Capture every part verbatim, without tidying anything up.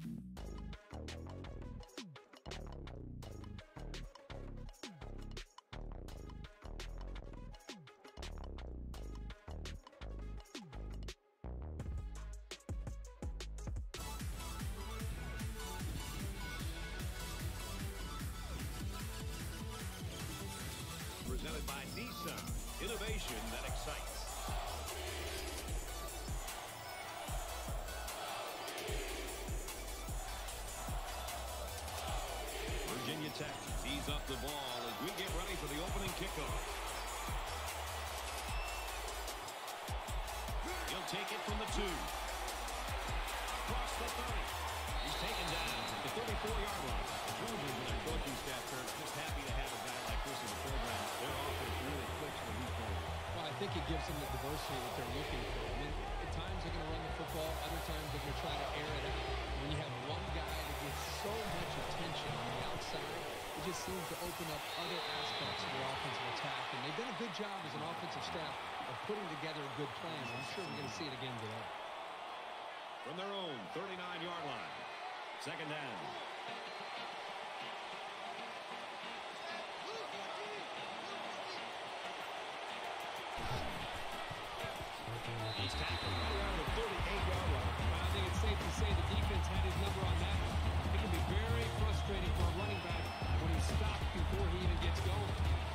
Presented by Nissan, innovation that excites. Virginia Tech tees up the ball as we get ready for the opening kickoff. He'll take it from the two. Across the thirty. He's taken down at the thirty-four-yard line. Trojans and their coaching staff are just happy to have a guy like this in the program. Their offense really clicks when he's playing. Well, I think it gives them the diversity that they're looking for. I mean, at times they're going to run the football, other times they're going to try to air it out. When you have one guy that gets so much attention on the outside, it just seems to open up other aspects of their offensive attack. And they've done a good job as an offensive staff of putting together a good plan. I'm sure we're going to see it again today. From their own thirty-nine-yard line, second down. He's tackled right around the thirty-eight-yard line. I think it's safe to say the defense had his number on that one. It can be very frustrating for a running back when he's stopped before he even gets going.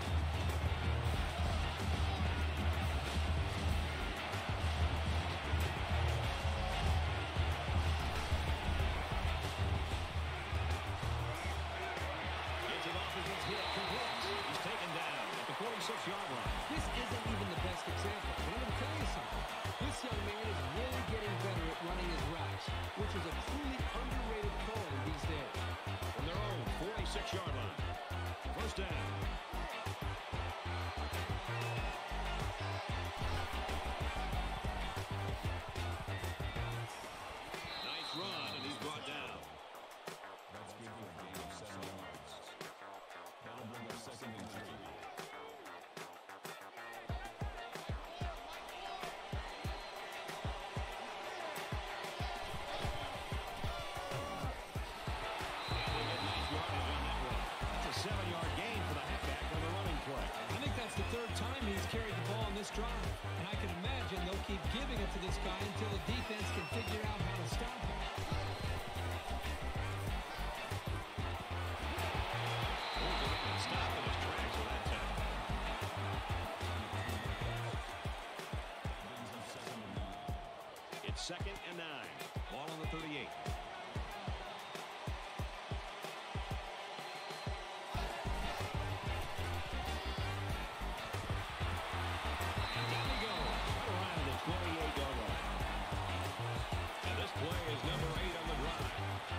Gets it off as it's hit. Complete. He's taken down at the forty-six-yard line. This isn't even the best example, but I'm going to tell you something. This young man is really getting better at running his routes, which is a truly underrated quality these days. From their own forty-six-yard line, first down. Nice run, and he's brought down. That's good for a gain of seven yards. That'll bring up second and two. seven-yard gain for the halfback on the running play. I think that's the third time he's carried the ball in this drive. And I can imagine they'll keep giving it to this guy until the defense can figure out how to stop him. Stop in his tracks with that tackle. It's second and nine. Ball on the thirty-eight. twenty-eight-yard line. And this play is number eight on the drive.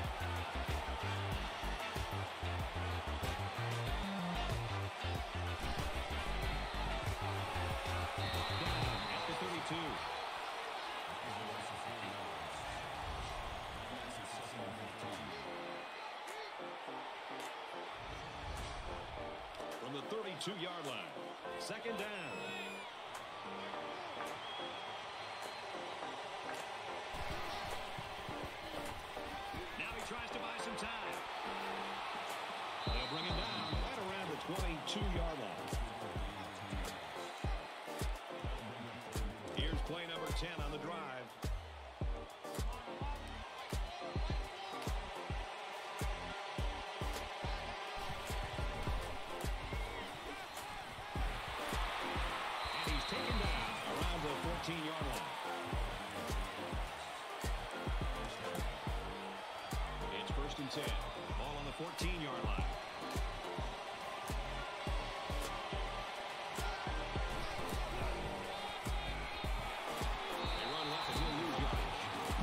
Down at the thirty-two. From the thirty-two-yard line, second down. Tries to buy some time. They'll bring him down right around the twenty-two-yard line. Here's play number ten on the drive. And he's taken down around the fourteen-yard line. First and ten. Ball on the fourteen-yard line. They run left and he'll lose yardage.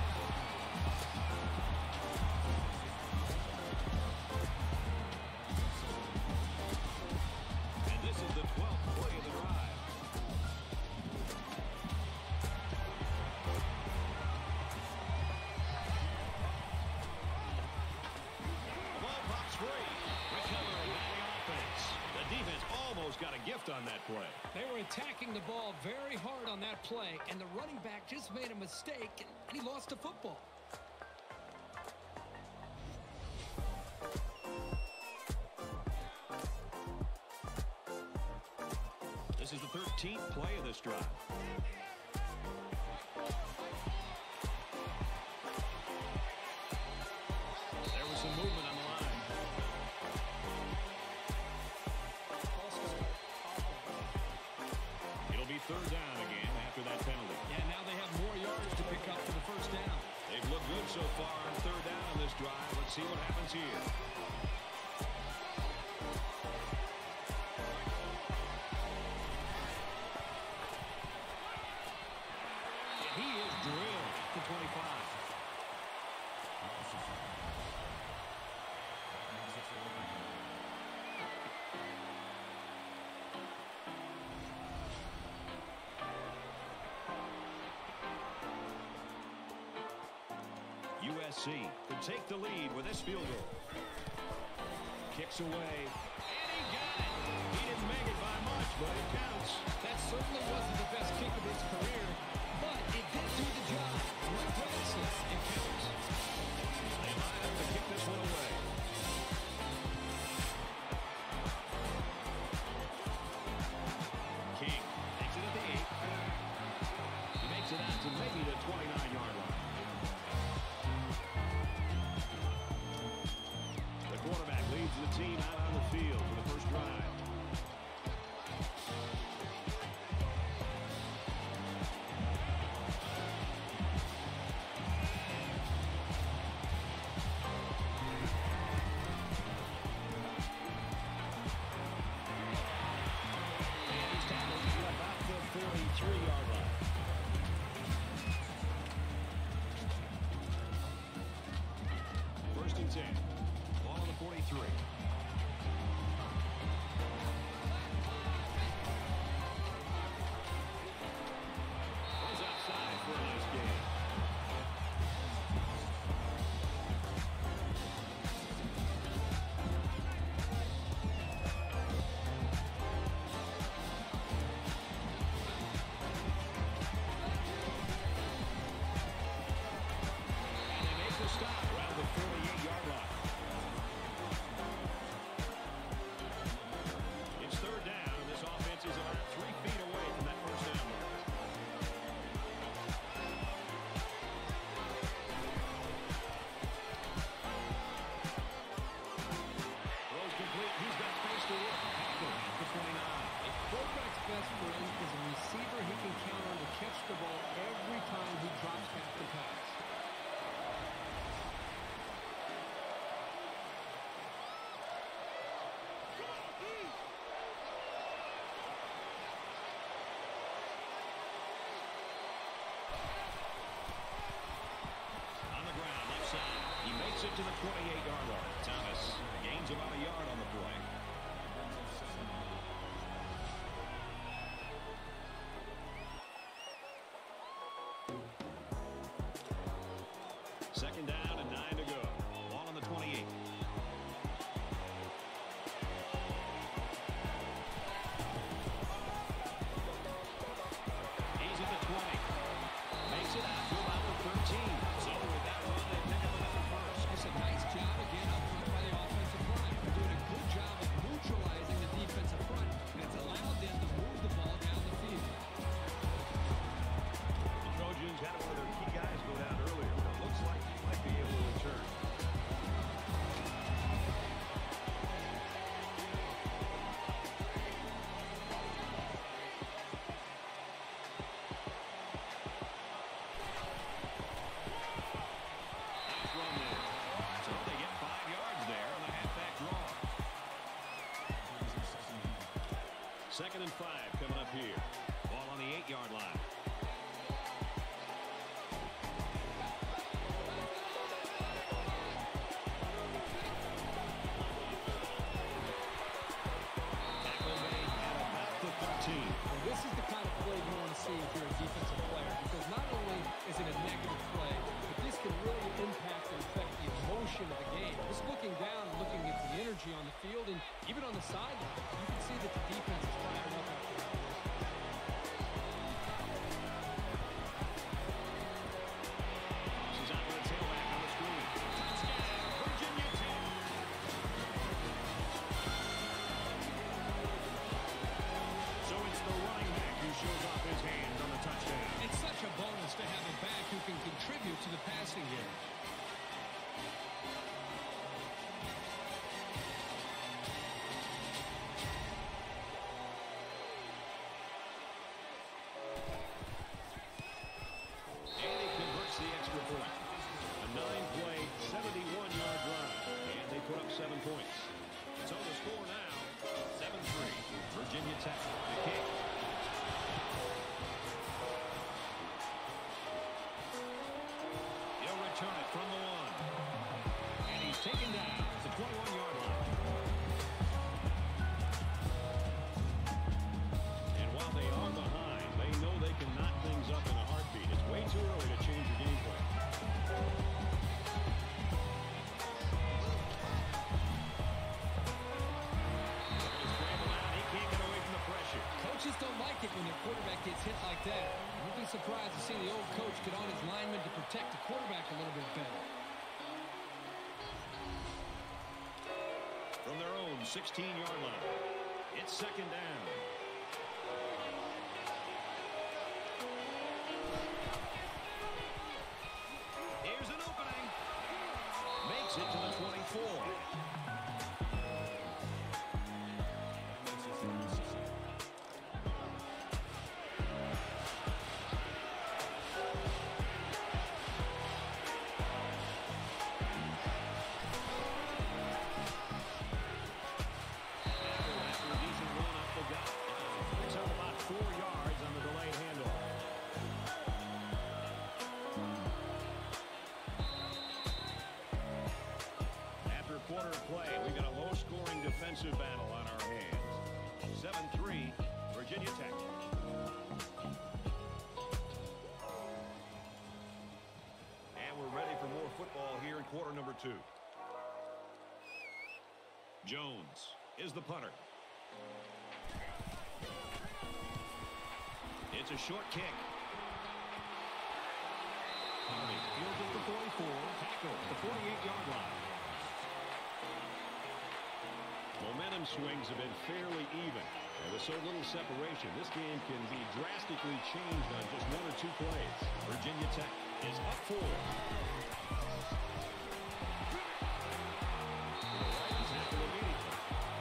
And this is the twelfth play of the drive. Defense almost got a gift on that play. They were attacking the ball very hard on that play, and the running back just made a mistake, and he lost the football. is the thirteenth play of this drive. There was some movement on the line. It'll be third down again after that penalty. Yeah, now they have more yards to pick up for the first down. They've looked good so far on third down on this drive. Let's see what happens here. And he is drilled to twenty-five. U S C could take the lead with this field goal. Kicks away, and he got it. He didn't make it by much, but it counts. That certainly wasn't the best kick of his career, but it did do the job. Regardless, it counts. They might have to kick this one away. King takes it at the eight. He makes it out to maybe the twenty-nine-yard line. The quarterback leads the team out on the field for the first drive. And he's tackled to about the forty-three-yard line. First and ten. Ball on the forty-three. Goes outside for a nice game. And they make the stop around the forty-eight-yard line. It's third down, and this offense is about three feet away from that first down mark. Throws complete. He's got space to work. At the twenty-nine. A quarterback's best friend is a receiver he can count on to catch the ball every time he drops back to pass. On the ground, left side. He makes it to the twenty-eight-yard line. Thomas gains about a yard on the play. Second down and nine to go. Ball on the twenty-eight. He's at the twenty. Makes it out to about the thirteen. So with that run, they pick up another first. It's a nice job again up front by the offensive line. They're doing a good job of neutralizing the defensive front, and it's allowed them to move the ball down the field. The Trojans had one of their key guys go down earlier, but it looks like he might be able to return. Nice run there. So they get five yards there on the halfback draw. Second and five coming up here. Ball on the eight-yard line. Tackle made at about the thirteen. Well, this is the kind of play you want to see if you're a defensive player, because not only is it a negative play, but this can really impact and affect the emotion of the game. Just looking down, looking at the energy on the field, and even on the sideline, you can see that the defense is fired up after that. She's out for the tailback on the screen. Touchdown, Virginia Tech. So it's the run contribute to the passing game. And he converts the extra point. A nine-play, seventy-one yard drive. And they put up seven points. So the score now, seven three. Virginia Tech, the kick. He'll return it from the one. And he's taken down at the twenty-one yard line. And while they are behind, they know they can knock things up in a heartbeat. It's way too early to change your game plan. Coaches don't like it when their quarterback gets hit like that. I wouldn't be surprised to see the old coach get on his lineman to protect the quarterback a little bit better. From their own sixteen yard line, it's second down. Here's an opening. Makes it to the twenty-four. Quarter of play, we've got a low-scoring defensive battle on our hands. seven three, Virginia Tech. And we're ready for more football here in quarter number two. Jones is the punter. It's a short kick. Harvey fields at the forty-four, tackle at the forty-eight yard line. Momentum swings have been fairly even. And with so little separation, this game can be drastically changed on just one or two plays. Virginia Tech is up four. He's tackle immediately.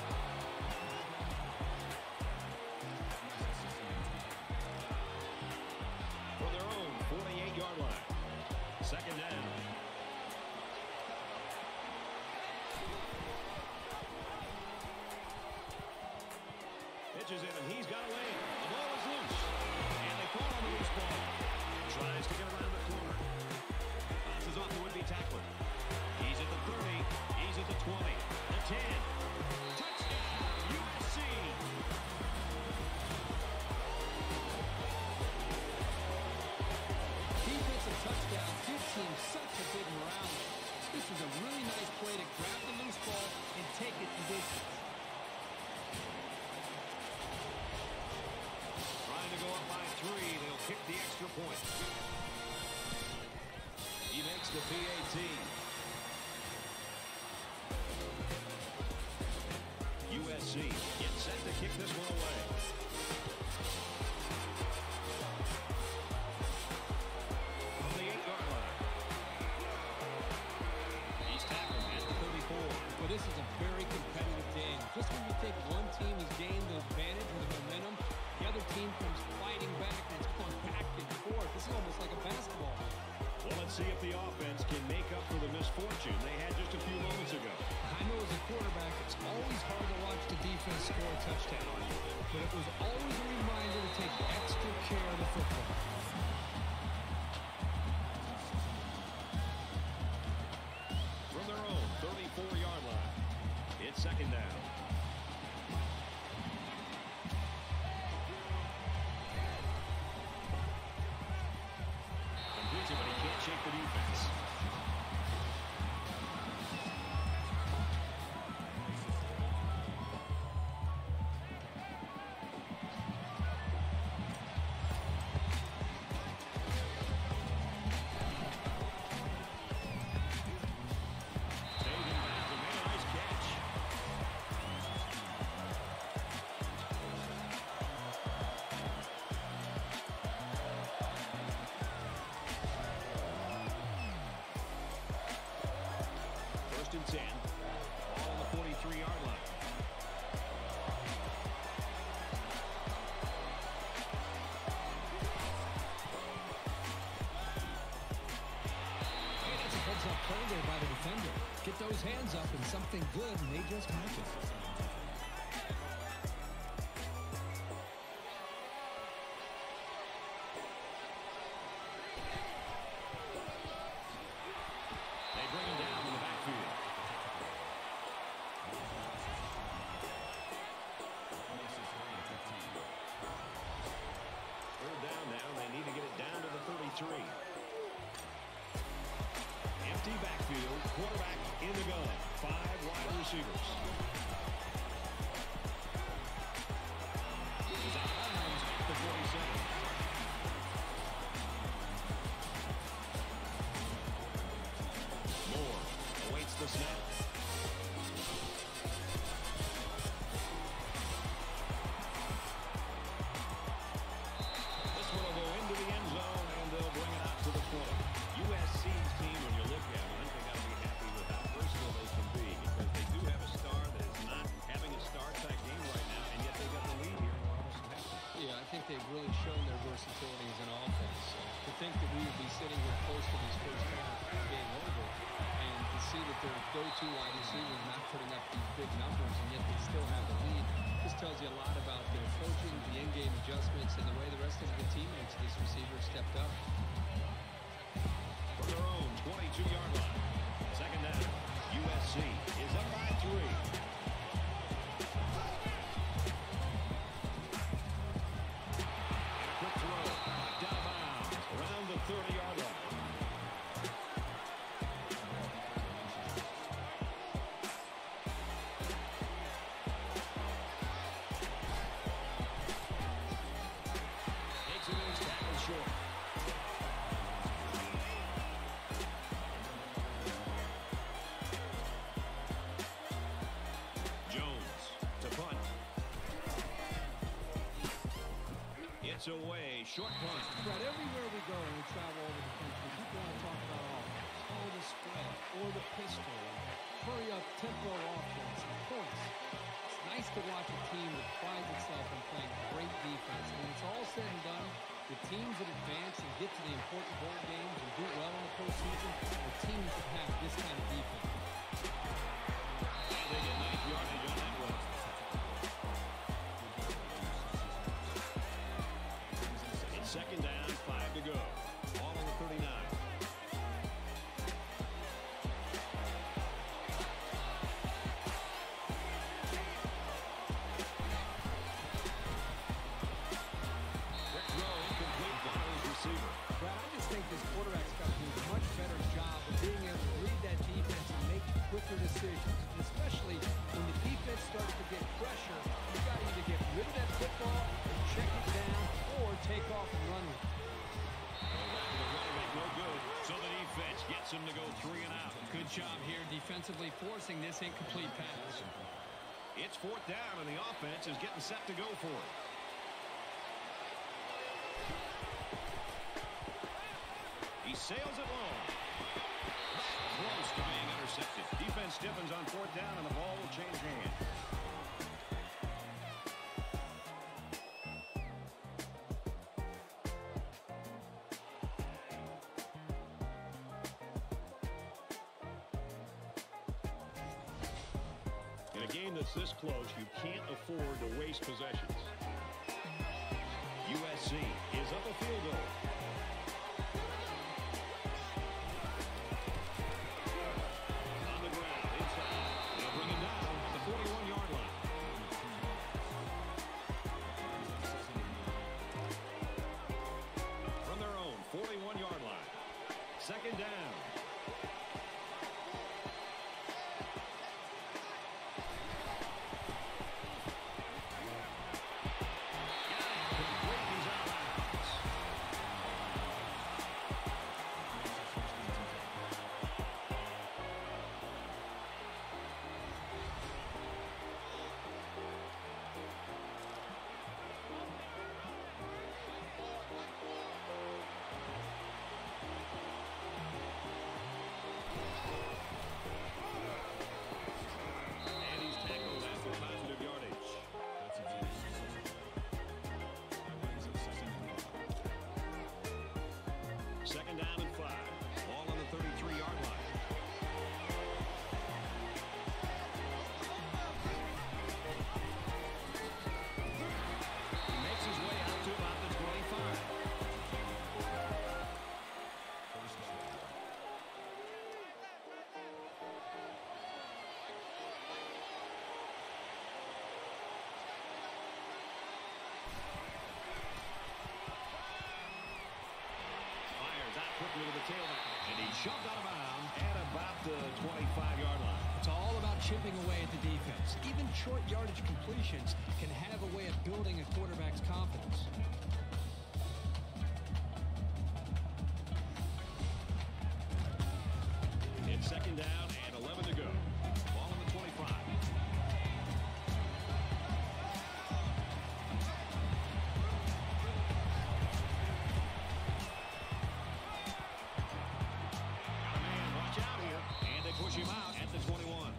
For their own forty-eight yard line. Second down. Pitches in, and he's got away. The ball is loose. And they call on the loose ball. Tries to get around the corner. Bounces off the would-be tackler. He's at the thirty. He's at the twenty. The ten. Touchdown, U S C. Defensive touchdown gives him such a big morale. This is a really nice play to grab the loose ball and take it the distance. To go up by three, they'll kick the extra point. He makes the P A T. U S C gets set to kick this one away. From the eight yard line. He's tackled at the thirty-four. Well, this is a very competitive game. Just when you think one team has gained the advantage or the momentum, the other team comes fighting back, and it's going back and forth. This is almost like a basketball game. Well, let's see if the offense can make up for the misfortune they had just a few moments ago. I know as a quarterback, it's always hard to watch the defense score a touchdown. But it was always a reminder to take extra care of the football. From their own thirty-four yard line, it's second down. But he can't shake the defense. and ten. Ball on the forty-three-yard line. Hey, that's a heads-up play there by the defender. Get those hands up and something good may just happen. Empty backfield, quarterback in the gun, five wide receivers. He's out of bounds at the forty-seven. Moore awaits the snap. This one will go into the end zone, and they'll bring it out to the twenty. U S C's team, when you look at them, I think they got to be happy with how versatile they can be, because they do have a star that is not having a star-type game right now, and yet they got the lead here in Robinson, Texas. Yeah, I think they've really shown their versatility as an offense. Uh, to think that we would be sitting here close to these first half being over, and to see that their go-to wide receivers not putting up these big numbers, and yet they still have the lead, just tells you a lot about their coaching, the in-game adjustments, and the way the rest of the teammates of this receiver stepped up. From their own twenty-two-yard line. Second down. U S C is up by three. And a quick throw. Knocked out of bounds. Around the thirty-yard line. Takes it in his tackle short. It's away, short punt. Right, everywhere we go and we travel over the country, people want to talk about offense, or the spread, or the pistol, hurry up tempo offense, and points. It's nice to watch a team that prides itself on playing great defense. And when it's all said and done, the teams that advance and get to the important bowl games and do well in the postseason are teams that have this kind of defense. And they get nice yardage on that one. Second down, five to go. Ball on the thirty-nine. Quick throw, incomplete by his receiver. Brad, I just think this quarterback's got to do a much better job of being able to read that defense and make quicker decisions. And especially when the defense starts to get pressure, you got to either get rid of that football and check it down or take off and run with it. No good. So the defense gets him to go three and out. Good job here defensively forcing this incomplete pass. It's fourth down, and the offense is getting set to go for it. He sails it long. Close to being intercepted. Defense stiffens on fourth down, and the ball will change hands. In a game that's this close, you can't afford to waste possessions. U S C is up a field goal. On the ground, inside. They'll bring him down at the forty-one-yard line. From their own forty-one-yard line. Second down. shoved out of bounds at about the twenty-five yard line. It's all about chipping away at the defense. Even short yardage completions can have a way of building a quarterback's confidence. It's second down and eleven to go. Ball on the twenty-five. Got a man, watch out here. And they push him out at the twenty-one.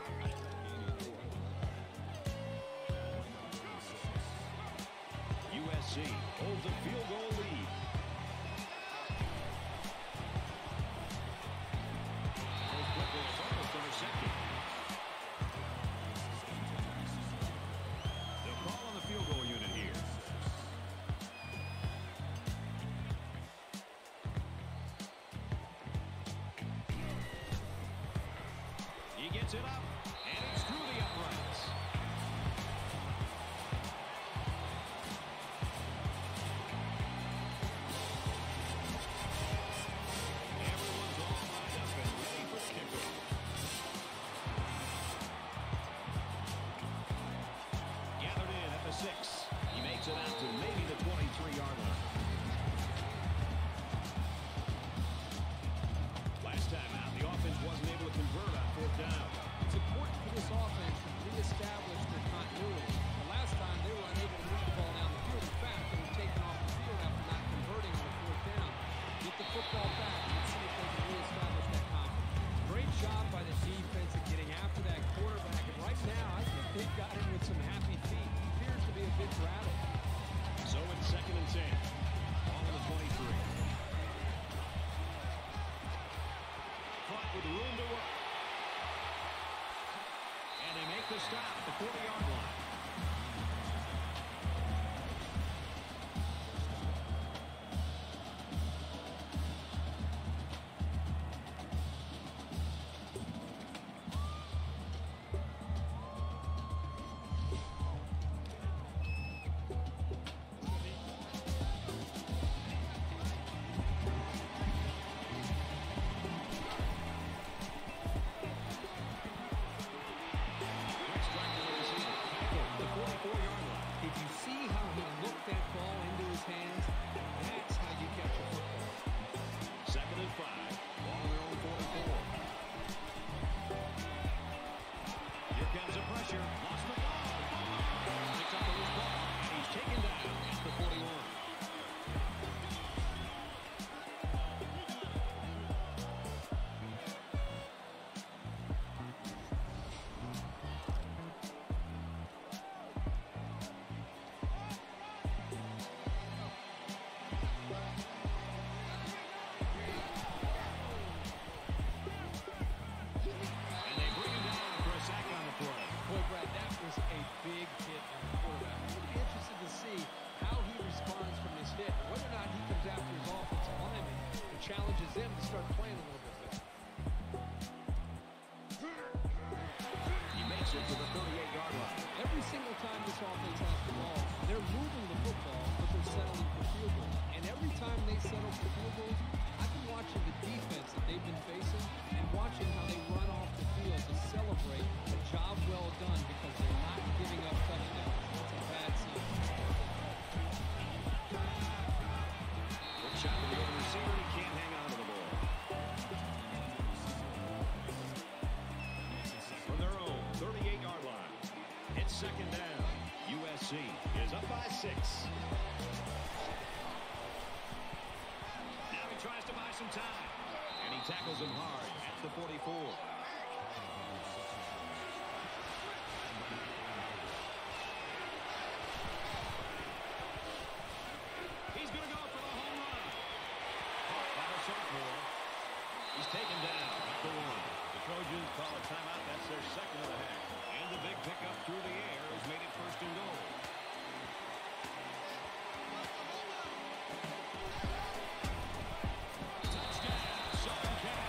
U S C holds a field goal lead. They'll call on the field goal unit here. He gets it up, and it's through the uprights. Everyone's all lined up and ready for kickoff. Gathered in at the six. He makes it out to maybe the twenty-three yard line. Last time out, the offense wasn't able to convert on fourth down. It's important for this offense to reestablish their continuity. The last time they were unable to move the ball down the field. In fact, they were taken off the field after not converting on the fourth down. Get the football back and see if they can reestablish that confidence. Great job by the defense of getting after that quarterback. And right now, I think they've got him with some happy feet. He appears to be a bit rattled. So it's second and ten. Ball on the twenty-three. Caught with room to work. And they make the stop at the forty yard line. Challenges them to start playing a little bit better. He makes it to the thirty-eight yard line. Every single time this offense has the ball, they're moving the football, but they're settling for field goals. And every time they settle for field goals, I've been watching the defense that they've been facing and watching how they run off the field to celebrate a job well done because they're not giving up touchdowns. That's a bad sign. Good shot to the open receiver. He can't hang on to the ball. From their own thirty-eight yard line, it's second down. U S C is up by six. Now he tries to buy some time. And he tackles him hard at the forty-four. He's going to go for the home run. Caught by the sophomore. He's taken down at the one. The Trojans call a timeout. That's their second of the half. And the big pickup through the air has made it first and goal. Touchdown, Southern Cal.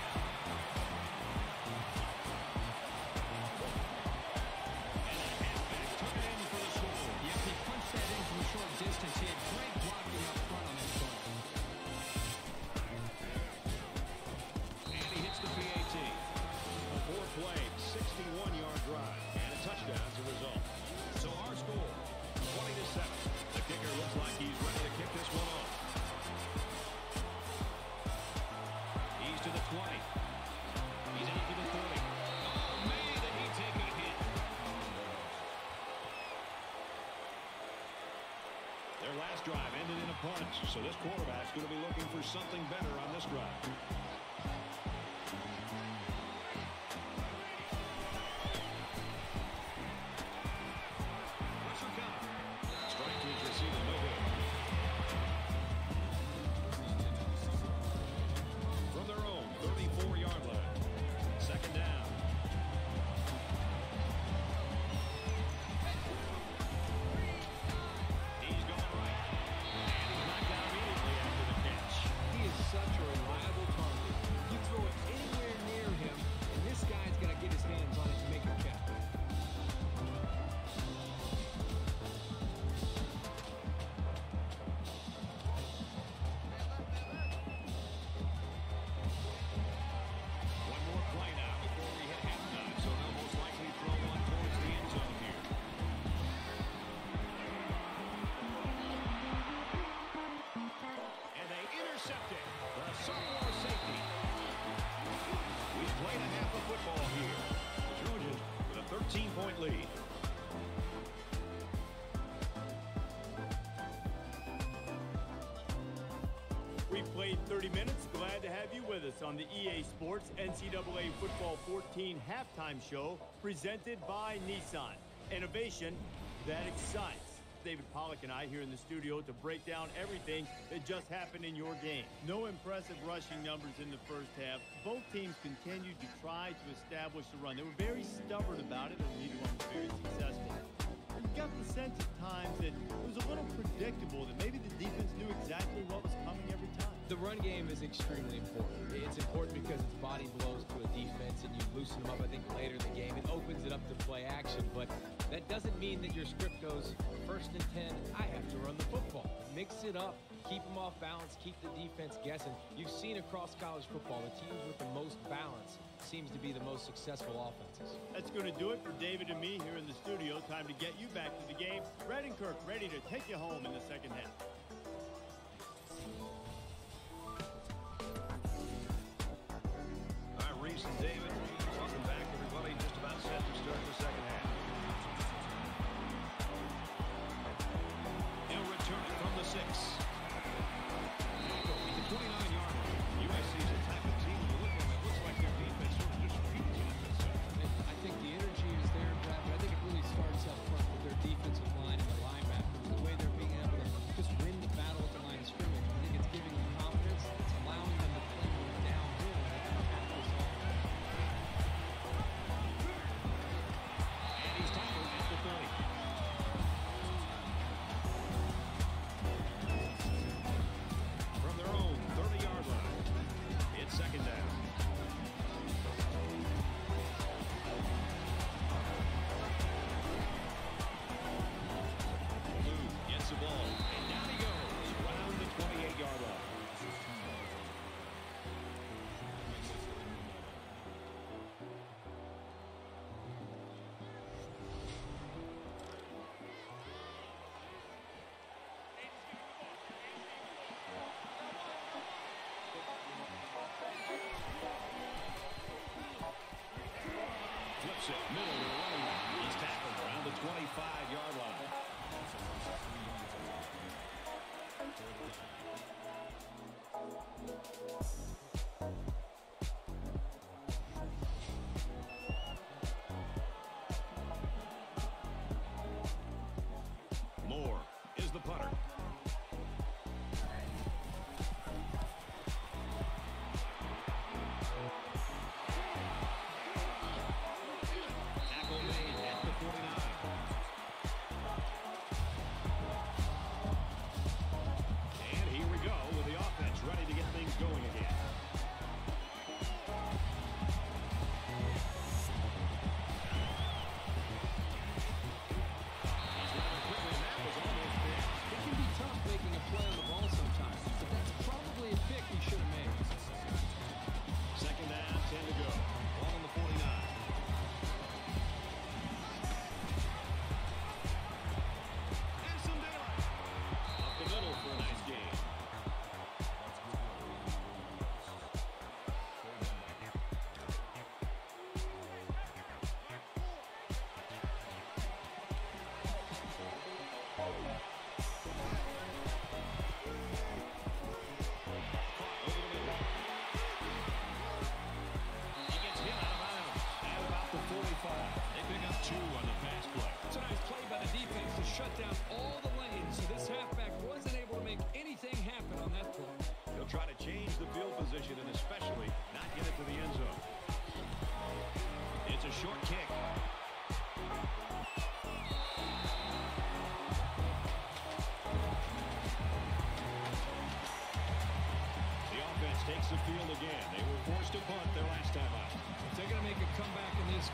And the halfback took it in for the score. Yep, he punched that in from a short distance. He had great blocking up front on that goal. twenty. He's out to the thirty. Oh, man, did he take a hit. Their last drive ended in a punch, so this quarterback's going to be looking for something better on this drive. Pressure coming. Strike to his receiver, no good. From their own thirty-four yard line. Second down. He's going right. And he's knocked out immediately after the catch. He is such a reliable target. You throw it anywhere near him, and this guy's going to get his hands on it to make a catch. One more play now before we hit halftime, so they'll most likely throw one towards the end zone here. And they intercept it for a sophomore safety. We've played a half of football here. The Trojans with a thirteen point lead. We've played thirty minutes. Glad to have you with us on the E A Sports N C double A Football fourteen halftime show presented by Nissan. Innovation that excites. David Pollack and I here in the studio to break down everything that just happened in your game. No impressive rushing numbers in the first half. Both teams continued to try to establish the run. They were very stubborn about it, and neither one was very successful. You got the sense at times that it was a little predictable, that maybe the defense knew exactly what was coming every time. The run game is extremely important. It's important because it's body blows to a defense, and you loosen them up, I think, later in the game. It opens it up to play action, but that doesn't mean that your script goes first and ten, I have to run the football. Mix it up, keep them off balance, keep the defense guessing. You've seen across college football, the teams with the most balance seems to be the most successful offenses. That's going to do it for David and me here in the studio. Time to get you back to the game. Red and Kirk ready to take you home in the second half. All right, Reese and David, welcome back, everybody. Just about set to start the second half. He'll return it from the six. The twenty-nine yard line. U S C is the type of team when you look at them, it looks like their defense sort of just feeds off itself. I think the energy is there, Brad, but I think it really starts up front with their defensive line and the linebackers, the way they're being able to just win the battle at the line of scrimmage. I think it's giving them confidence. It's allowing them to play more downhill and they can attack this offense. And he's tackled at the thirty. From their own thirty yard line, it's second down. Blue gets the ball, and down he goes around the twenty-eight yard line. Flips it, middle to the running back. He's tackled around the twenty-five yard line. Moore is the punter. Tackle made at the forty-nine. And here we go with the offense ready to get things going again.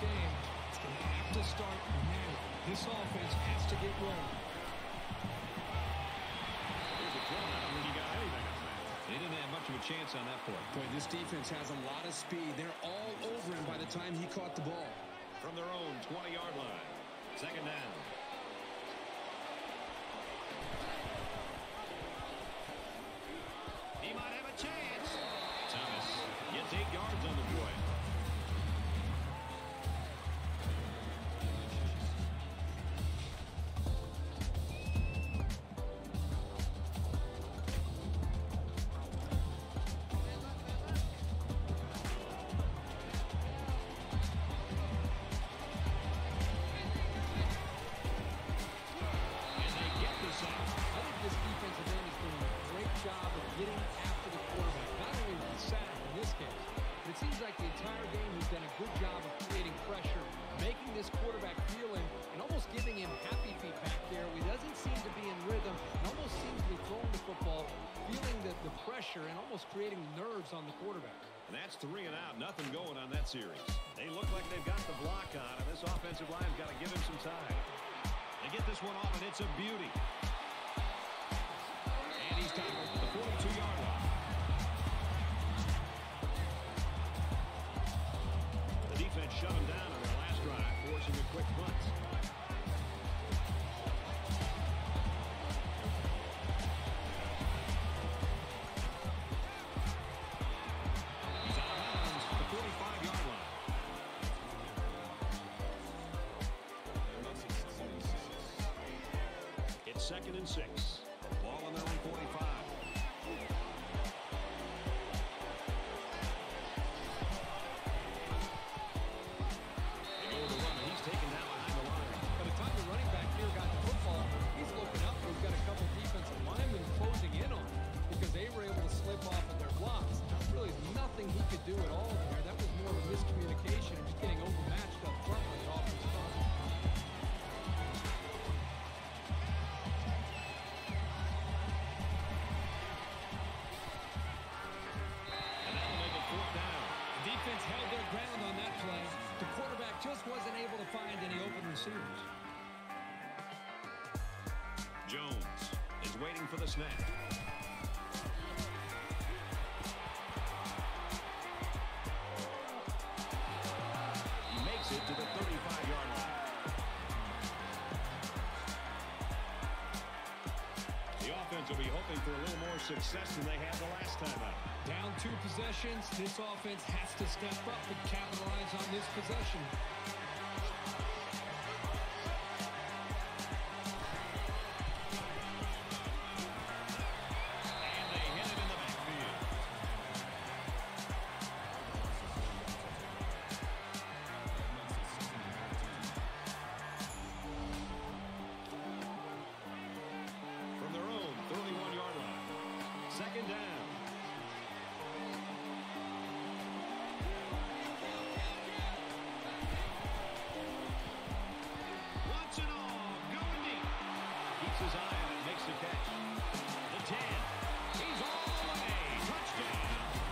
game, it's going to have to start now. This offense has to get rolling. Here's a throw. I don't think he got anything on that. They didn't have much of a chance on that play. Boy, this defense has a lot of speed. They're all over him by the time he caught the ball. From their own twenty-yard line. Second down. He might have a chance. Thomas gets eight yards on the play. And almost creating nerves on the quarterback. And that's three and out. Nothing going on that series. They look like they've got the block on, and this offensive line's got to give him some time. They get this one off, and it's a beauty. And he's tackled at the forty-two-yard line. The defense shut him down on their last drive, forcing a quick punt. Second and six. Ball on their own forty-five. They go with the run, and he's taken down behind the line. By the time the running back here got the football, he's looking up. He's got a couple defensive linemen closing in on him because they were able to slip off of their blocks. Really nothing he could do at all there. That was more of a miscommunication and just getting overmatched up front with the offensive line. Held their ground on that play. The quarterback just wasn't able to find any open receivers. Jones is waiting for the snap. He makes it to the thirty-five-yard line. The offense will be hoping for a little more success than they had the last time out. Down two possessions, this offense has to step up and capitalize on this possession. And they hit it in the backfield. From their own thirty-one-yard line. Second down. His eye on it, makes the catch. The ten. He's all the way. Touchdown.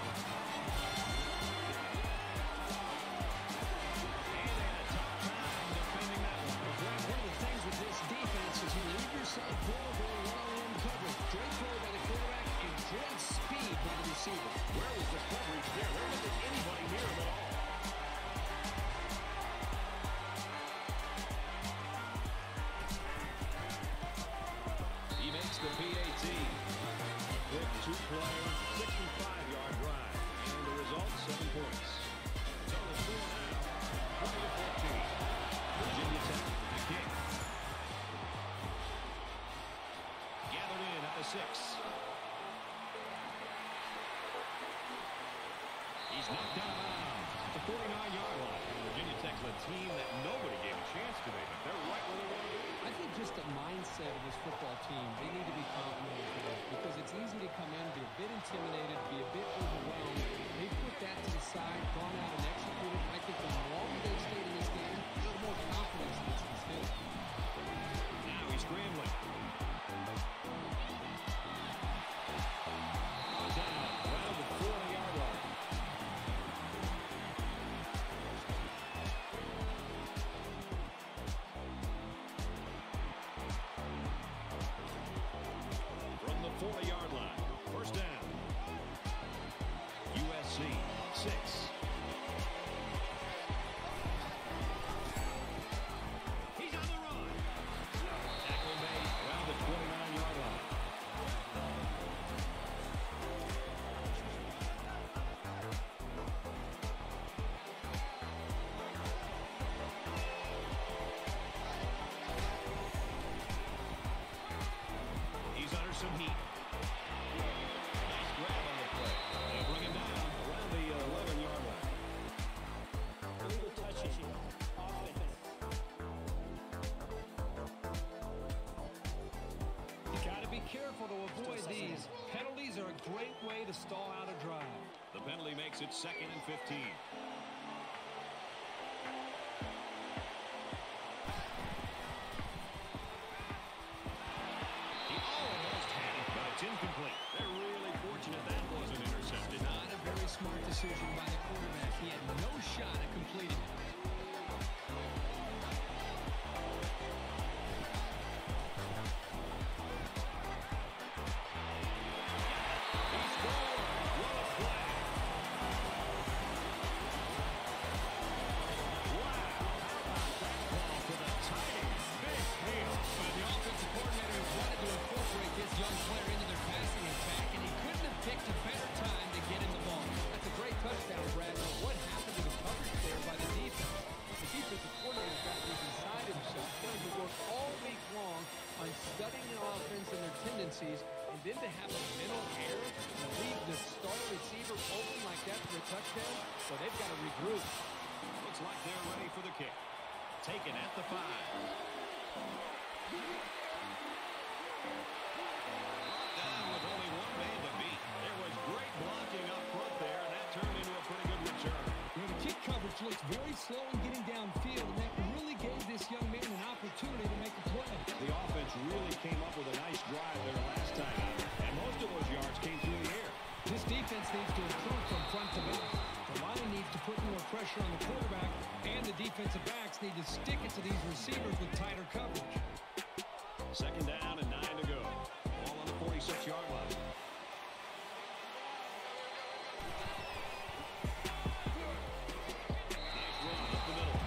And they had a tough time defending that one. One of the things with this defense is you leave yourself vulnerable one-on-one coverage. Great throw by the quarterback and great speed by the receiver. Where was the coverage there? There wasn't anybody near him at all. The P A T. A quick two-play, sixty-five-yard drive. And the result, seven points. Total score now, twenty to fourteen. Virginia Tech, the kick. Gathered in at the six. He's knocked out of bounds at the forty-nine-yard line. Virginia Tech's a team that nobody gave a chance to make. They're right where they want to be. I think just the mindset of this football team, they need to be confident today because it's easy to come in, be a bit intimidated, be a bit overwhelmed. They put that to the side, gone out and executed. I think the longer they stayed in this game, the more confidence gets instilled. Now he's scrambling. Down around the forty-yard line. forty-yard line. First down. U S C, six. He's on the run. Tackle made around the twenty-nine-yard line. He's under some heat. Nice grab on the play. They'll bring him down around the eleven-yard line. A little touchy offense. You got to be careful to avoid these. Penalties are a great way to stall out a drive. The penalty makes it second and fifteen. He almost had it, but it's incomplete. They're really fortunate that wasn't intercepted. Not a very smart decision by the quarterback. He had no shot at completing it. He scored. What a play. Wow. How about that ball to the tight end? Big deal. But the offensive coordinator wanted to incorporate this young player into their passing attack, and he couldn't have picked a better time to get him the ball. That's a great touchdown, Brad. But what happened to the coverage there by the defense? The defensive coordinator's got this inside himself. He's going to work all week long on studying the offense and their tendencies, and then to have a mental error and leave the star receiver open like that for a touchdown, so they've got to regroup. Looks like they're ready for the kick. Taken at the five. Brought down with only one man to beat. There was great blocking up front there, and that turned into a pretty good return. You know, the kick coverage looks very slow in getting downfield, and that really gave this young man an opportunity to make a play. The offense really came up with a nice drive there last time out, and most of those yards came through the air. This defense needs to improve from front to back. The line needs to put more pressure on the quarterback, and the defensive backs need to stick it to these receivers with tighter coverage. Second down and nine to go. Ball on the forty-six-yard line. Nice run up the middle.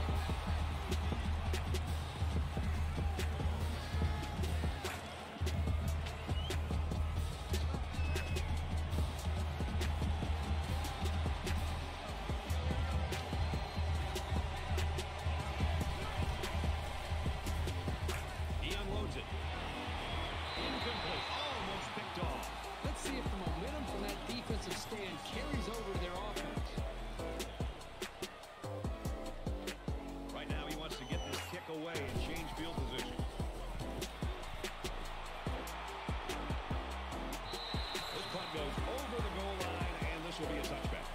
He unloads it. Incomplete. Almost picked off. Let's see if the momentum from that defensive stand carries over to their offense. Right now he wants to get this kick away and change field position. This punt goes over the goal line, and this will be a touchback.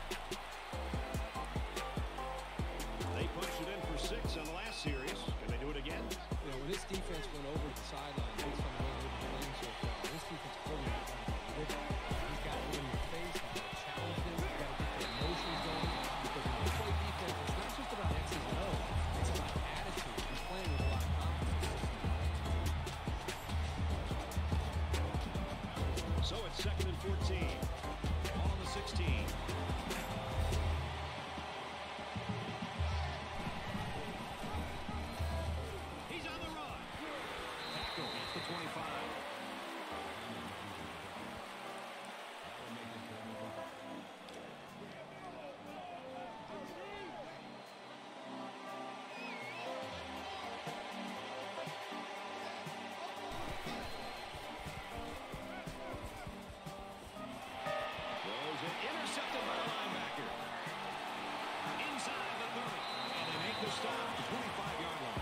They punched it in for six on the last series. Can they do it again? You know, when this defense went over the sideline based on the way they've been playing so far, this defense coordinator he's got to get in your face, he's got to challenge them, he's got to get their emotions going. Because when you play defense, it's not just about X's and O's, it's about attitude. He's playing with a lot of confidence. So it's second and fourteen. Ball on the sixteen. He's on the run. Tackle at the twenty-five. Throws it, intercepted by the linebacker. Inside the thirty. And they make the stop at the twenty-five-yard line.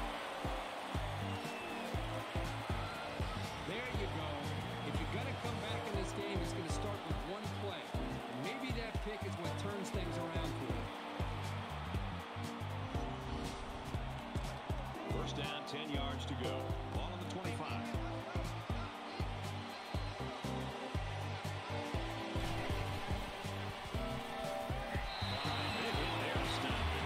There you go. If you're going to come back in this game, it's going to start with one play. And maybe that pick is what turns things around for you. First down, ten yards to go. Ball on the twenty-five. Big hit there to stop it.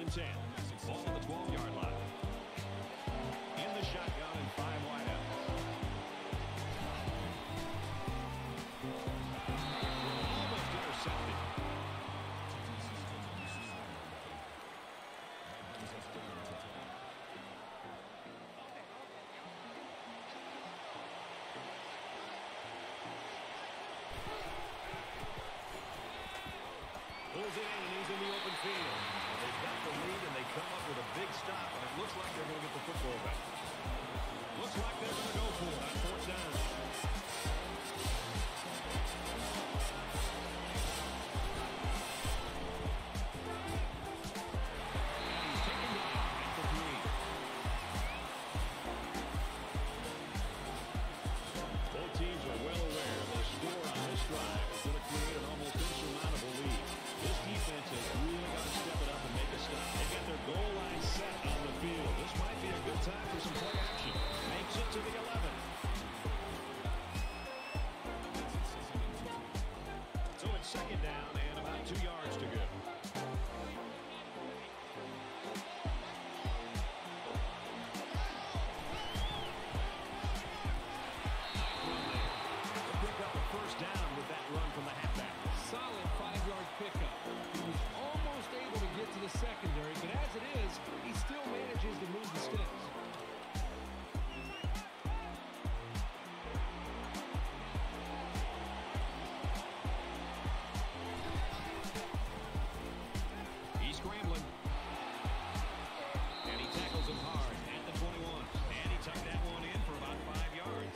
and ten. Ball on the twelve-yard line. In the shotgun and five wide out. Almost intercepted. Pulls it in, and he's in the open field. They've got the lead, and they come up with a big stop, and it looks like they're going to get the football back. Looks like they're going to go for it on fourth down. And he's taken down at the three. Both teams are well aware the score on this drive is going to create an almost insurmountable lead. This defense has really got to step it up and make a stop. They've got their goal line set on the field. This might be a good time for some play action. Makes it to the eleven. So it's second down and about two yards to go. They'll pick up a first down with that run from the halfback. Solid five-yard pickup. He was almost able to get to the secondary, but as it is, he still manages to move the sticks. He's scrambling. And he tackles him hard at the twenty-one. And he tucked that one in for about five yards.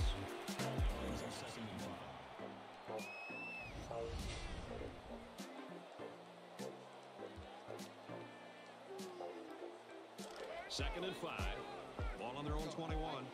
Second and five. Ball on their own twenty-one.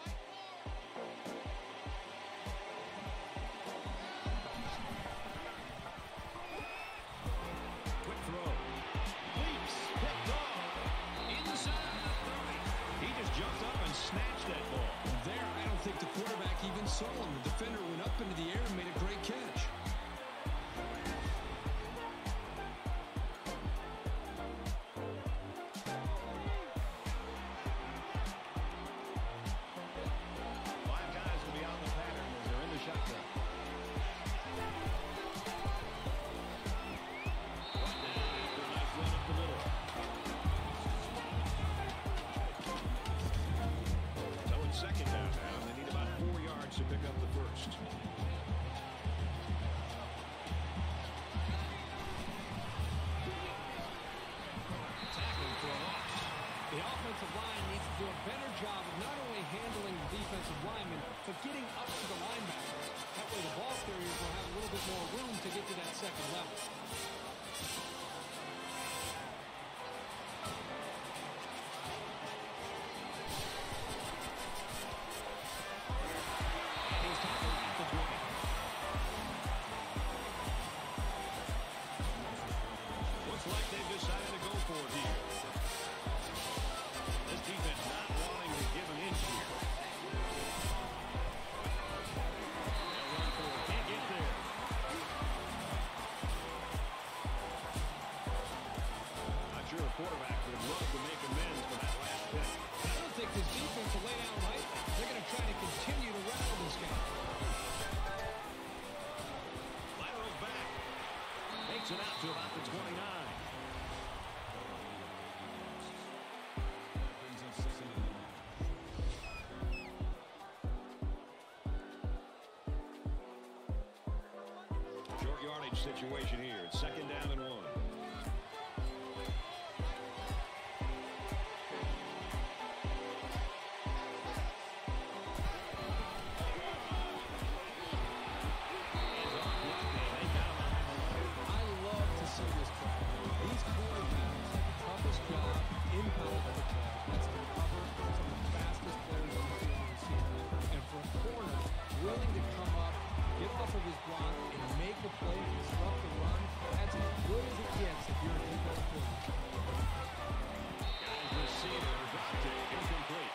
Quick throw. Leaps. Picked off. Inside the thirty. He just jumped up and snatched that ball. There, I don't think the quarterback even saw him. The defender went up into the air and made a great catch. Five guys will be on the pattern as they're in the shotgun. After a nice run up the middle. So it's second down now, and they need about four yards to pick up the first. Tackling for a loss. The offensive line needs to do a better job of not only handling the defensive linemen, but getting up to the linebackers. That way the ball carriers will have a little bit more room to get to that second level. And he's tackled at the twenty. Looks like they've decided to go for it here. This defense not wanting to give an inch here. They'll run for it. Can't get there. Not sure the quarterback would love to make amends for that last pick. I don't think this defense will lay down right. They're going to try to continue to rattle this guy. Laterals back. Makes it out to about the twenty-nine. Brings up second and one. Short yardage situation here. It's second down and one. Hands off left, and they got him behind the line. I love to see this play. These quarterbacks have the toughest job in college football. That's to cover some of the fastest players on the field this season. And for a corner, willing to come up, get off of his block, and make a play, disrupt the run, that's as good as it gets if you're a defensive coordinator. Got his receiver. Dropped it. Incomplete.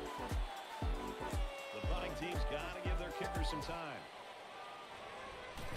The punting team's got to give their kicker some time.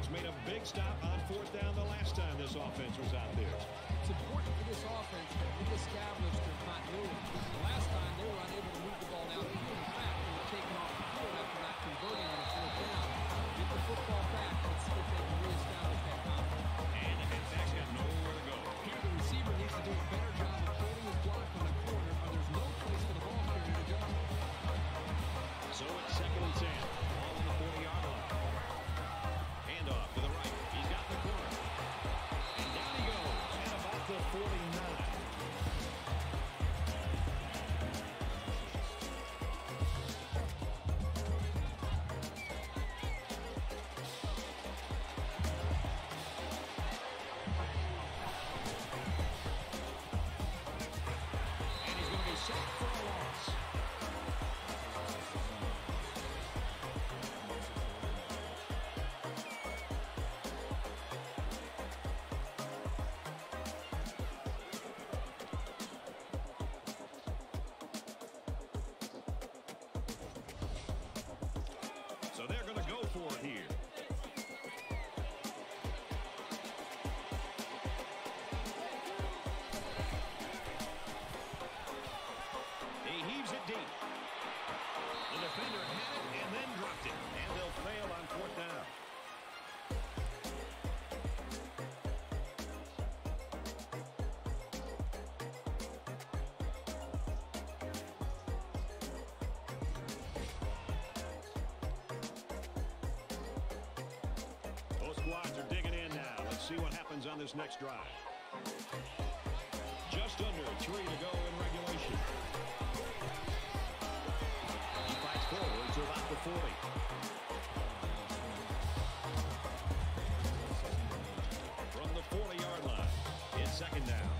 defense made a big stop on fourth down the last time this offense was out there. It's important for this offense to reestablish their continuity. The last time they were unable to move the ball down the field. In fact, they were taken off the field after not converting on a fourth down. Get the football back. Let's see if they can reestablish that confidence. And the halfback's got nowhere to go. Here, the receiver needs to do a better job of holding his block on the corner, or there's no place for the ball carrier to go. So it's second and ten. Ball on the forty-yard line. Handoff to the right. He's got the corner. And down he goes at about the forty-nine. And he's going to be sacked for a loss. So they're going to go for it here. He heaves it deep. The defender had it and then dropped it. And they'll fail on fourth down. Both squads are digging in now. Let's see what happens on this next drive. Just under three to go in regulation. He fights forward to about the forty. From the forty-yard line, it's second down.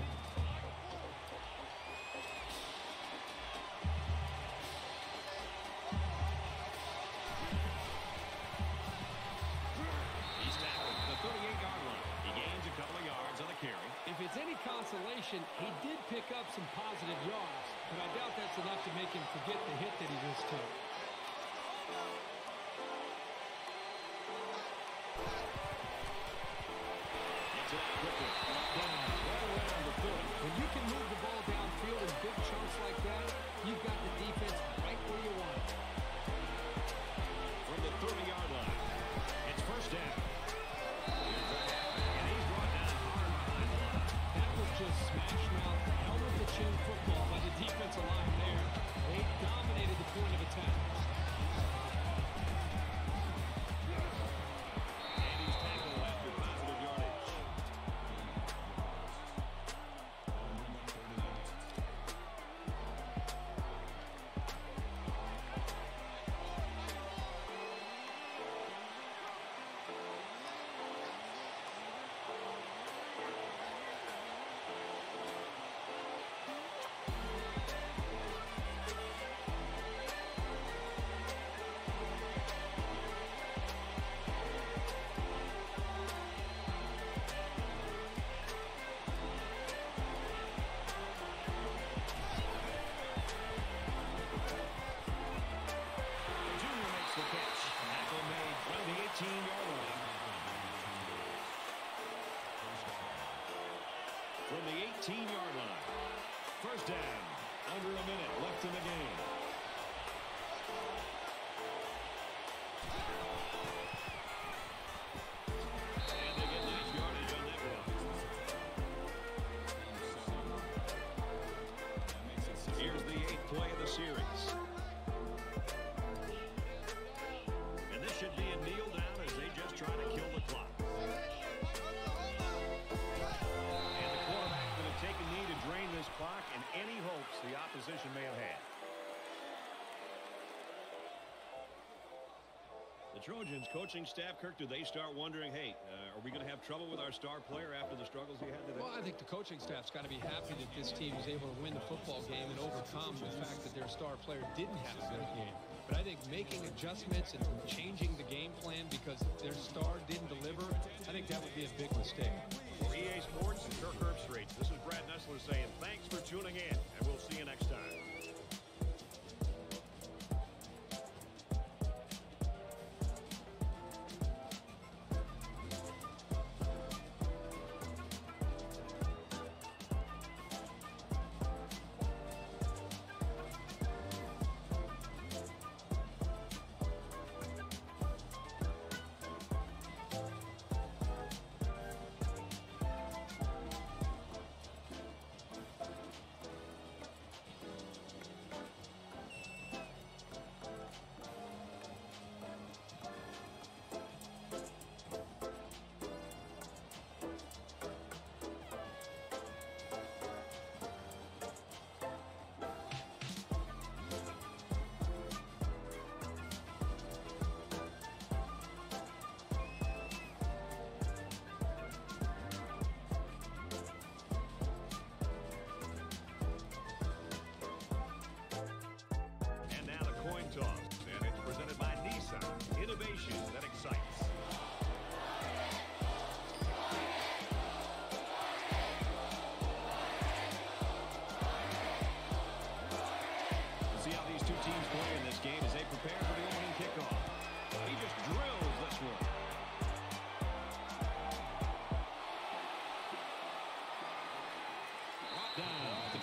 He's tackled at the thirty-eight-yard line. He gains a couple of yards on the carry. If it's any consolation, he did pick up some positive yards, but I doubt that's enough to make him forget the hit that he just took. Gets it out quickly. Down, right around the forty. When you can move the ball downfield in big chunks like that, you've got the defense right where you want it. From the thirty-yard line, it's first down. Here's the halfback, and he's brought down hard behind the line. That was just smash mouth, helmet-to-chin football by the defensive line there. They dominated the point of attack. And he's tackled after positive yardage. eighteen-yard line. From the eighteen-yard line. First down. Under a minute left in the game. And they get nice yardage on that one. Here's the eighth play of the series. And this should be a kneel down as they just try to kill the clock. And the quarterback going to take a knee to drain this clock and any hopes the opposition may have had. The Trojans coaching staff, Kirk, do they start wondering, hey, uh, are we going to have trouble with our star player after the struggles he had today? Well, I think the coaching staff's got to be happy that this team was able to win the football game and overcome the fact that their star player didn't have a good game. But I think making adjustments and changing the game plan because their star didn't deliver, I think that would be a big mistake. For E A Sports and Kirk Herbstreit, this is Brad Nessler saying thanks for tuning in, and we'll see you next time.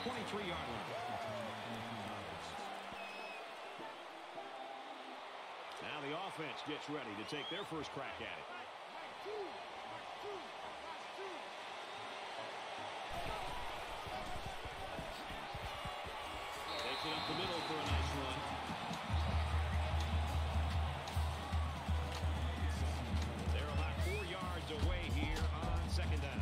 twenty-three yard line. Now the offense gets ready to take their first crack at it. Takes it up the middle for a nice run. They're about four yards away here on second down.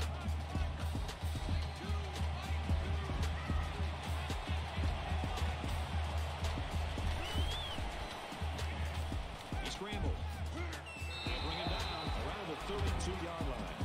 He scrambled. They'll bring him down around the thirty-two yard line.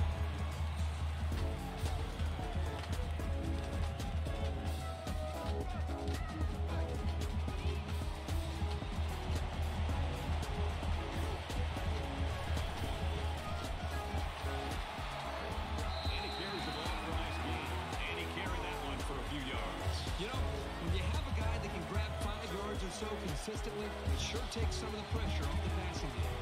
So consistently, it sure takes some of the pressure off the passing game.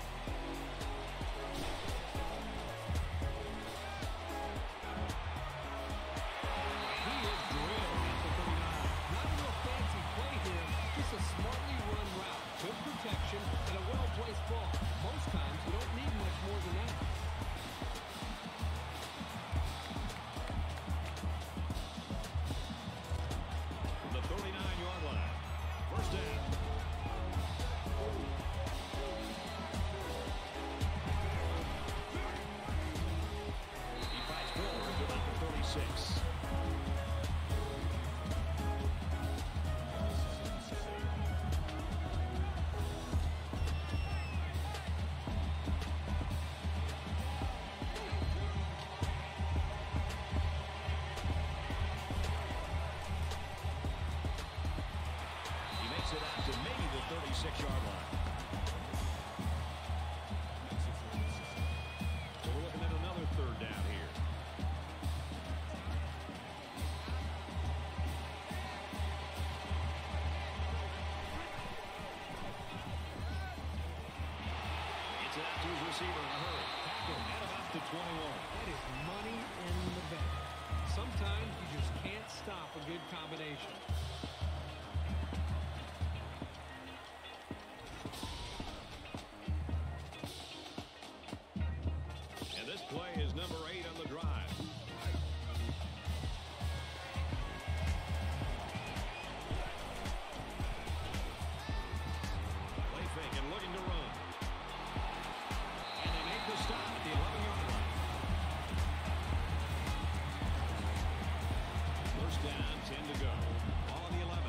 He is drilled at the thirty-nine. Not a real fancy play here, just a smartly run route. Good protection and a well-placed ball. Most times, you don't need much more than that. The thirty-nine yard line. First down. He fights forward to about the thirty-six. It out to maybe the thirty-six yard line. So we're looking at another third down here. Gets it out to his receiver in a hurry. Tackle at about the twenty-one. That is money in the bank. Sometimes you just can't stop a good combination. Play is number eight on the drive. Play fake and looking to run. And they make the stop at the eleven yard line. First down, ten to go. Ball on the eleven.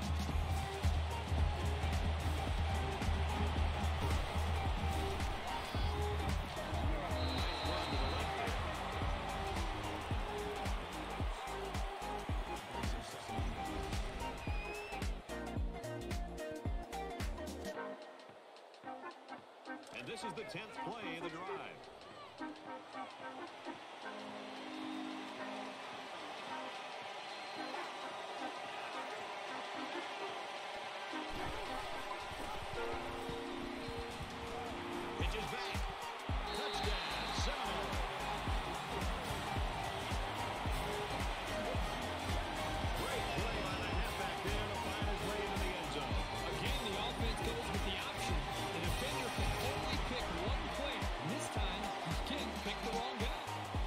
This is the tenth play of the drive. Pitches back. Touchdown, Seminole. Great play by the halfback there to find his way into the end zone. Again, the offense goes with the option. The defender can only pick one player. And this time, he can't pick the wrong guy.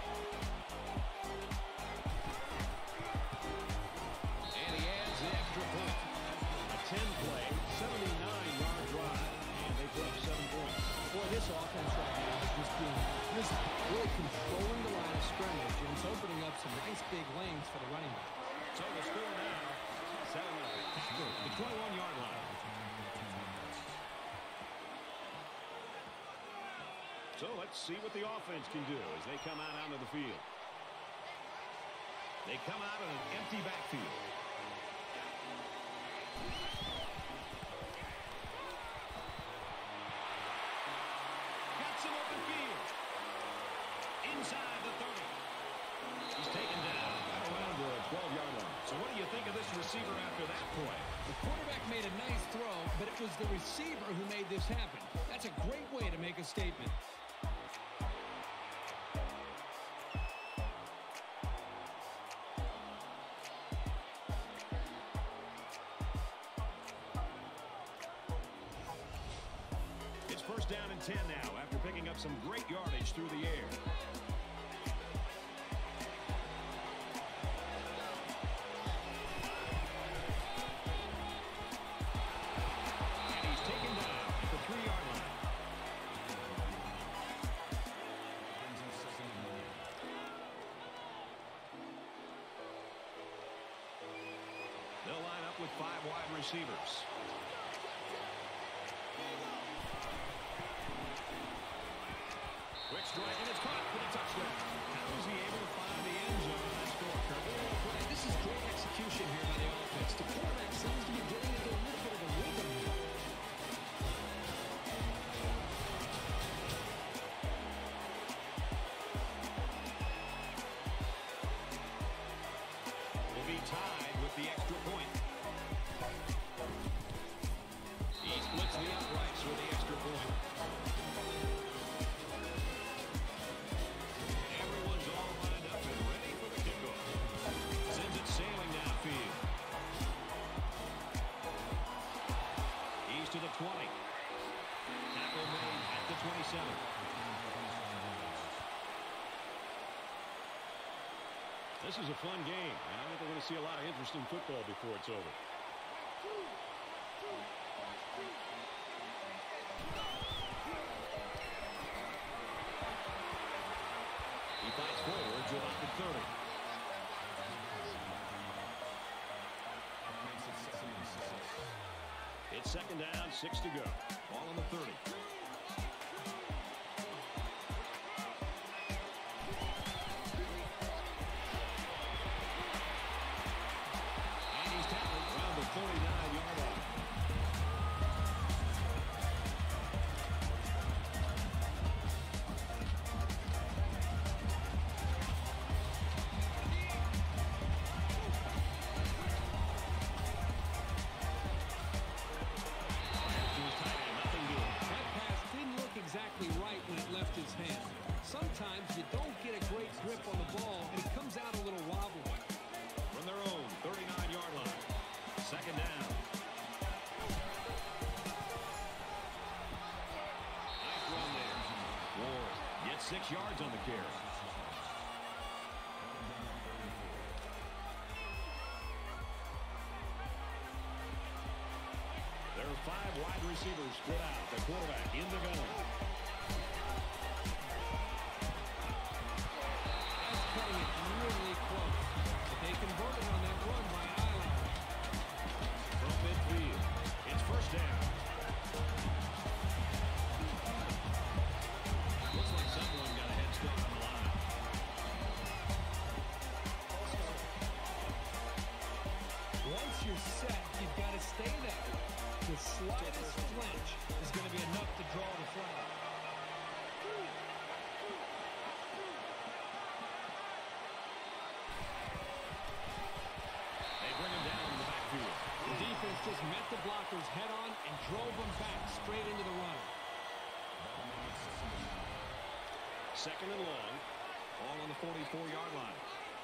And he adds the extra point. A ten play, seventy-nine yard drive. And they put up seven points. Boy, this offense right now is just being just really controlling the line of scrimmage, and it's opening up some nice big lanes for the running back. So the score now, seven nothing. The twenty-one yard line. So let's see what the offense can do as they come out onto the field. They come out in an empty backfield. Got some open field. Inside the thirty. He's taken down right around the twelve yard line. So what do you think of this receiver after that play? The quarterback made a nice throw, but it was the receiver who made this happen. That's a great way to make a statement. down and ten now after picking up some great yardage through the air. And he's taken down at the three-yard line. They'll line up with five wide receivers. Quick strike, and it's caught for the touchdown. How was he able to find the end zone on that score, Kirby? Right, this is great execution here by the offense. The quarterback seems to be getting into a little bit of a rhythm here. Will be tied with the extra point. He splits the uprights with the extra point. Everyone's all lined up and ready for the kickoff. Sends it sailing downfield. He's to the twenty. Tackle made at the twenty-seven. This is a fun game, and I think we're going to see a lot of interesting football before it's over. He fights forward to about the thirty. It's second down, six to go. Ball on the thirty. And he's tackled around the forty-nine-yard line. Exactly right when it left his hand. Sometimes you don't get a great grip on the ball, and it comes out a little wobbly. From their own thirty-nine-yard line. Second down. Nice run there. Ward gets six yards on the carry. There are five wide receivers split out. The quarterback in the gun. That's cutting it really close. But they converted on that run by Island. From midfield, it's first down. Looks like someone got a head start on the line. Once you're set, you've got to stay there. The slightest flinch is going to be enough to draw the flag. They bring him down in the backfield. The defense just met the blockers head on and drove them back straight into the runner. Second and long. Ball on the forty-four-yard line.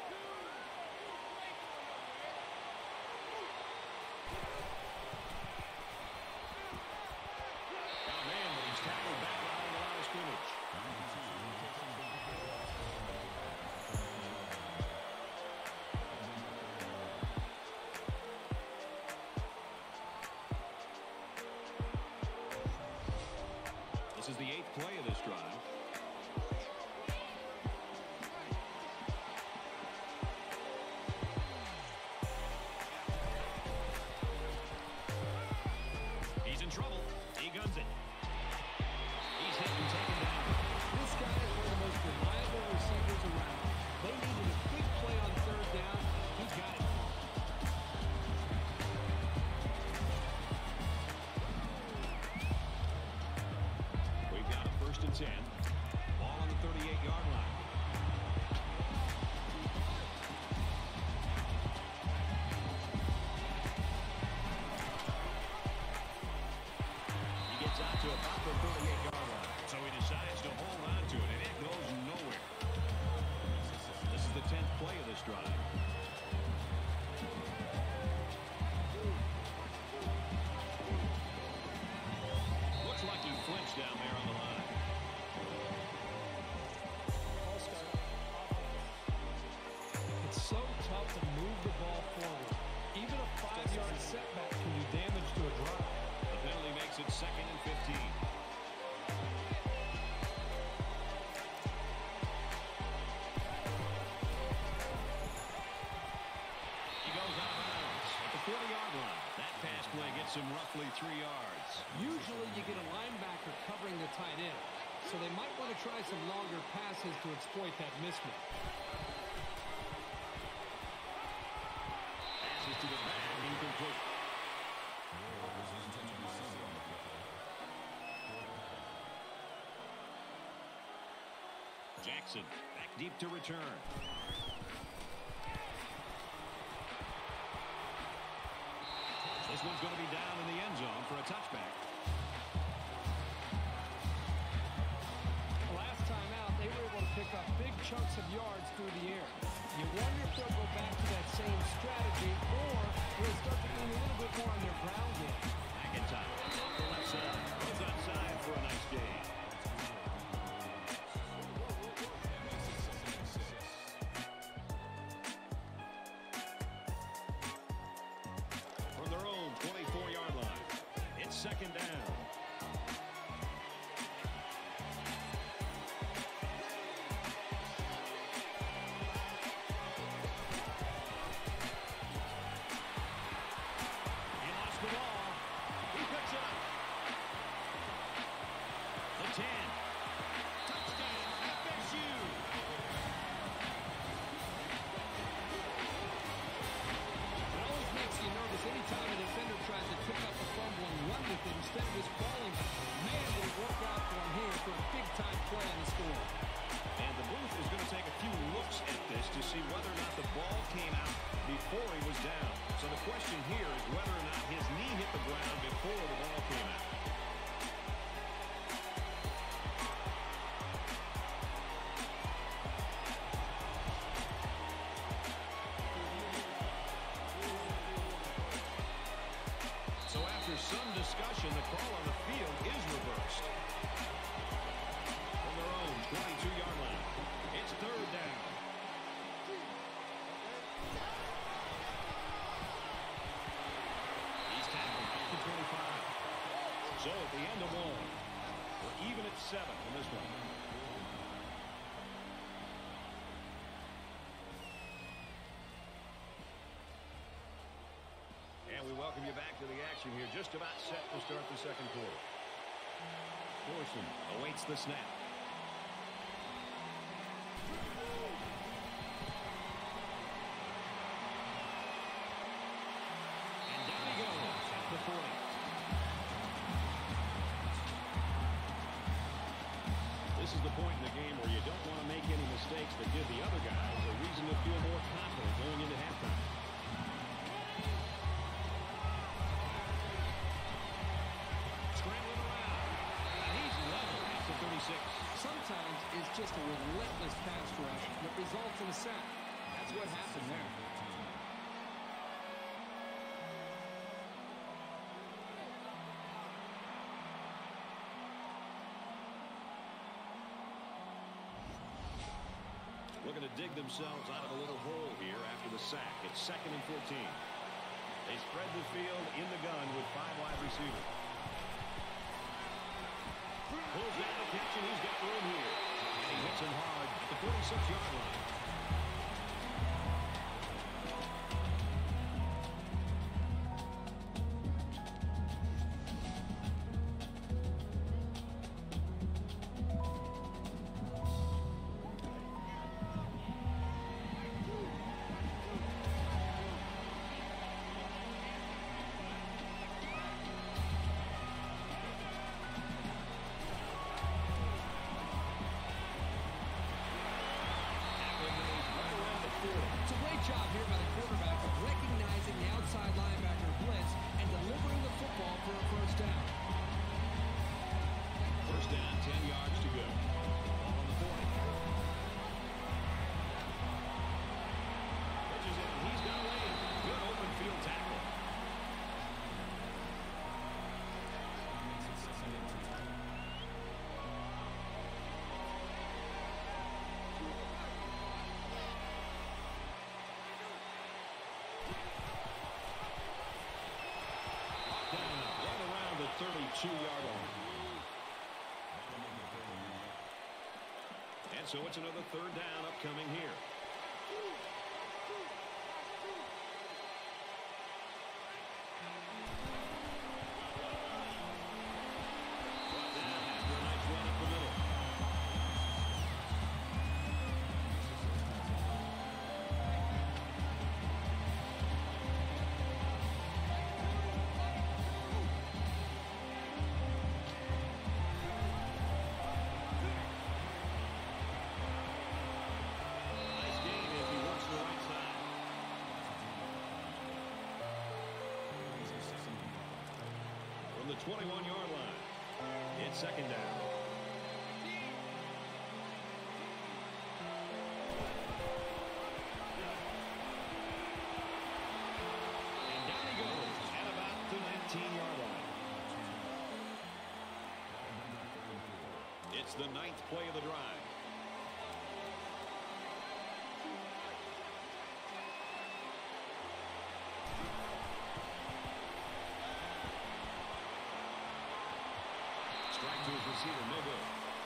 Tackled back behind the line of scrimmage. This is the eighth play of this drive. He's in trouble. He guns it. He's hit and taken down. This guy is one of the most reliable receivers around. They needed a quick play on third down. He got it. We've got a first and ten. second and fifteen. He goes out of bounds at the forty-yard line. That pass play gets him roughly three yards. Usually you get a linebacker covering the tight end, so they might want to try some longer passes to exploit that mismatch. Passes to the back, incomplete. Jackson back deep to return. This one's going to be down in the end zone for a touchback. Last time out, they were able to pick up big chunks of yards through the air. You wonder if they'll go back to that same strategy, or will they start to lean a little bit more on their ground game. McIntyre off the left side. He's outside for a nice gain. From their own twenty-four-yard line, it's second down. He lost the ball. He picks it up. The ten. Touchdown, F S U. It always makes you nervous anytime a defender tries to pick up a fumble and run with it instead of just falling. Man, did it work out for him here for a big-time play on the score. And the booth is going to take a few looks at this to see whether or not the ball came out before he was down. So the question here is whether or not his knee hit the ground before the ball came out. So after some discussion, the call on the field is reversed. From their own twenty-two-yard line, it's third down. He's tackled at the twenty-five. So at the end of one, we're even at seven in this one. And we welcome you back to the action here. Just about set to start the second quarter. Forson awaits the snap. And down he goes at the forty. This is the point in the game where you don't want to make any mistakes that give the other guys a reason to feel more confident going into halftime. Scrambling around. And he's level at the thirty-six. Sometimes it's just a relentless pass rush that results in a sack. That's what happened there. Looking to dig themselves out of a little hole here after the sack. It's second and fourteen. They spread the field in the gun with five wide receivers. Pulls down the catch, and he's got room here. And he hits him hard at the forty-six-yard line. two-yard line. And so it's another third down upcoming here. Brought down after a nice run up the middle. Nice game as he works the right side. From the twenty-one-yard line, it's second down. And down he goes at about the nineteen-yard line. It's the ninth play of the drive. Strike to his receiver, no good.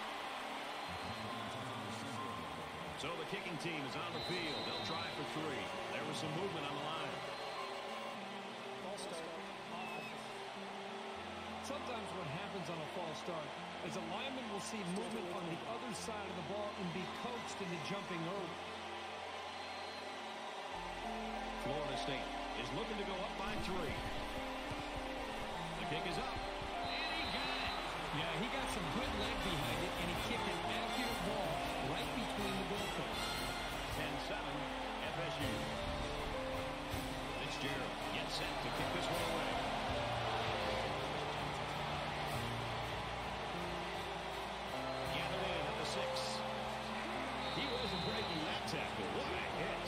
So the kicking team is on the field. They'll try for three. There was some movement on the line. False start. Sometimes what happens on a false start is a lineman will see movement on the other side of the ball and be coaxed into jumping early. Florida State is looking to go up by three. The kick is up. And he got it. Yeah, he got some good leg behind it, and he kicked an accurate ball right between the goalposts. ten seven F S U. Fitzgerald gets set to kick this one away. Gathered in at the six. He wasn't breaking that tackle. What a hit.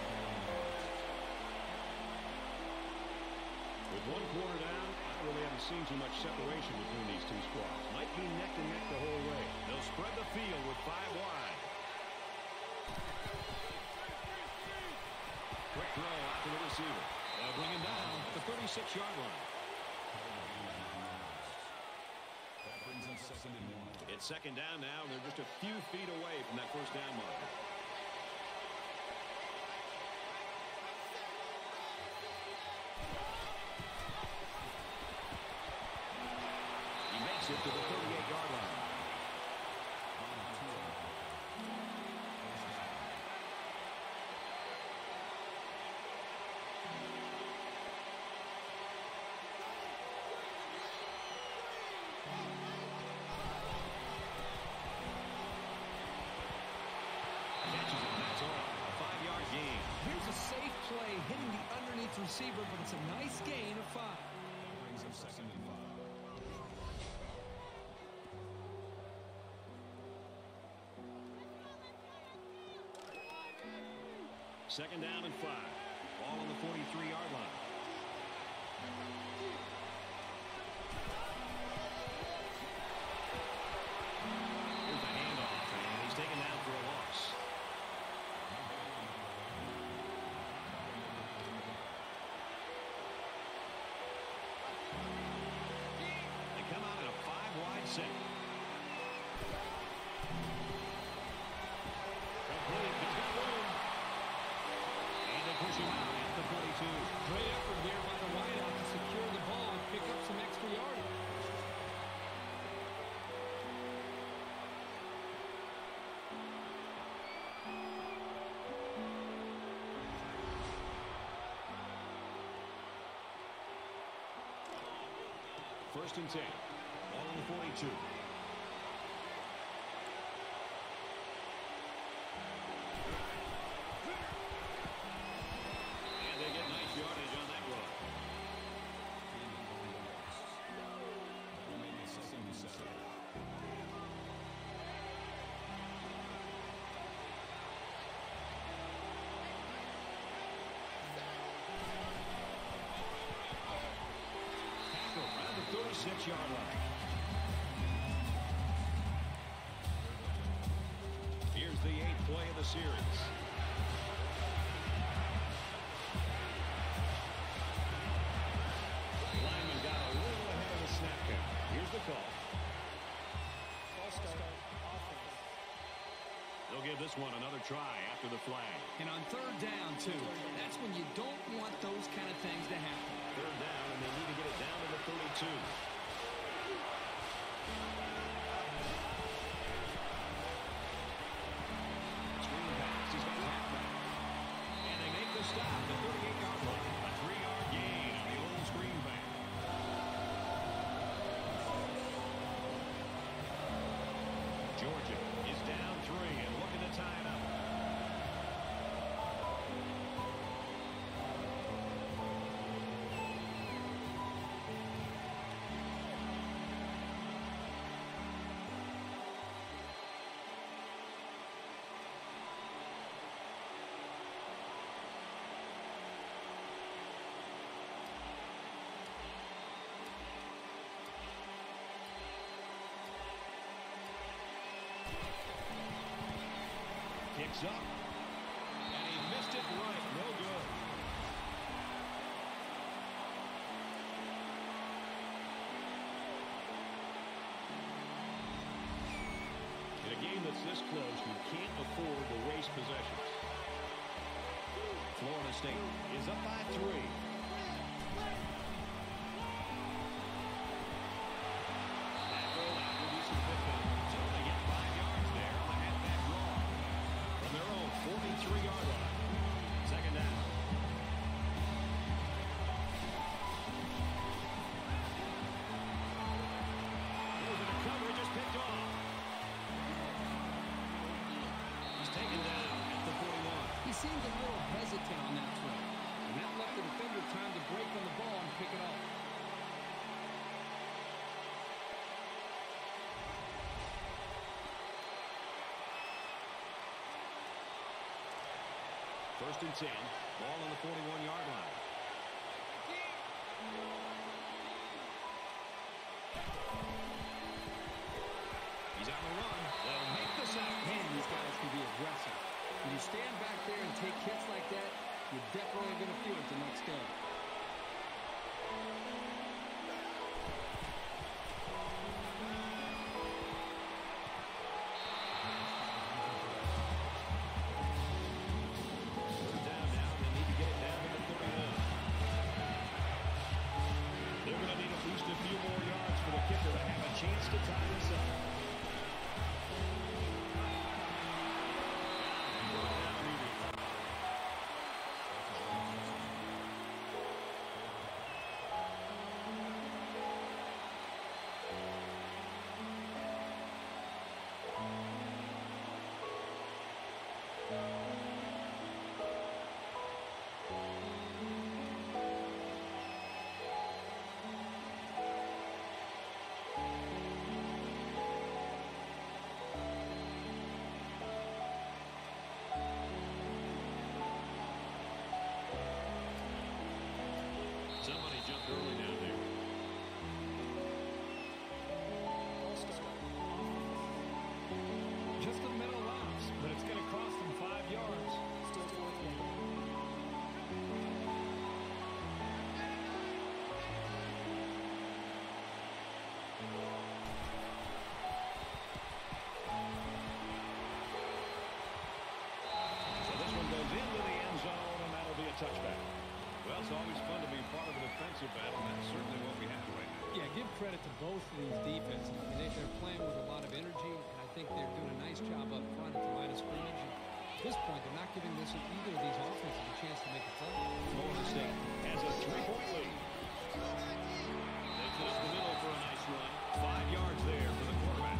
With one quarter down, I really haven't seen too much separation between these two squads. Might be neck to neck the whole way. They'll spread the field with five wide. Quick throw out to the receiver. They'll bring him down at the thirty-six-yard line. That brings up second and one. It's second down now, and they're just a few feet away from that first down marker. He makes it to the thirty-eight-yard line. Catches it, that's all. A five-yard gain. Here's a safe play hitting the underneath receiver, but it's a nice gain of five. That brings up second and five. Second down and five. Ball on the forty-three-yard line. Here's the handoff, and he's taken down for a loss. They come out in a five-wide set. Complete. He's got room. And they push him out at the forty-two. Great effort there by the wideout to secure the ball and pick up some extra yardage. First and ten. Ball on the forty-two. And they get nice yardage on that run. That'll make it second and seven. Tackle around the thirty-six-yard line. Here's the eighth play of the series. Lineman got a little ahead of the snap count. Here's this one another try after the flag. And on third down, too, that's when you don't want those kind of things to happen. Third down, and they need to get it down to the thirty-two. Screen pass. He's got halfback. And they make the stop at the thirty-eight yard line. A three-yard gain on the old screen pass. Georgia is down three and looking to tie it up. Kicks up, and he missed it right. No good. In a game that's this close, you can't afford to waste possessions. Florida State is up by three. That rollout will be some pickup. So they get five yards there on the halfback draw. From their own forty-three yard line. Second down. Goes into coverage, just picked off. He's taken down at the forty-one. He seemed a little hesitant on that throw, and that left the defender time to break on the ball and pick it off. First and ten. Ball on the forty-one yard line. He's on the run. They'll make the sack. Man, these guys can be aggressive. When you stand back there and take hits like that, you're definitely going to feel it the next day. Third down now. They need to get it down to the thirty-one. They're going to need at least a few more yards for the kicker to have a chance to tie this up. Somebody jumped early down there. Just the middle laps, but it's going to cost them five yards. Still fourth down. So this one goes into the end zone, and that'll be a touchback. Well, it's always fun to be part of a defensive battle, and that's certainly what we have right now. Yeah, give credit to both of these defenses. I mean, they, they're playing with a lot of energy, and I think they're doing a nice job up front at the line of scrimmage. And at this point, they're not giving this either of these offenses a chance to make a play. Florida State has a three-point lead. They put up the middle for a nice run. Five yards there for the quarterback.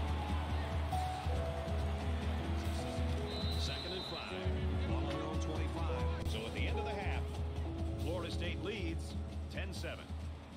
Second and five. Ball on their own twenty-five. So at the end of the half, Florida State leads ten seven.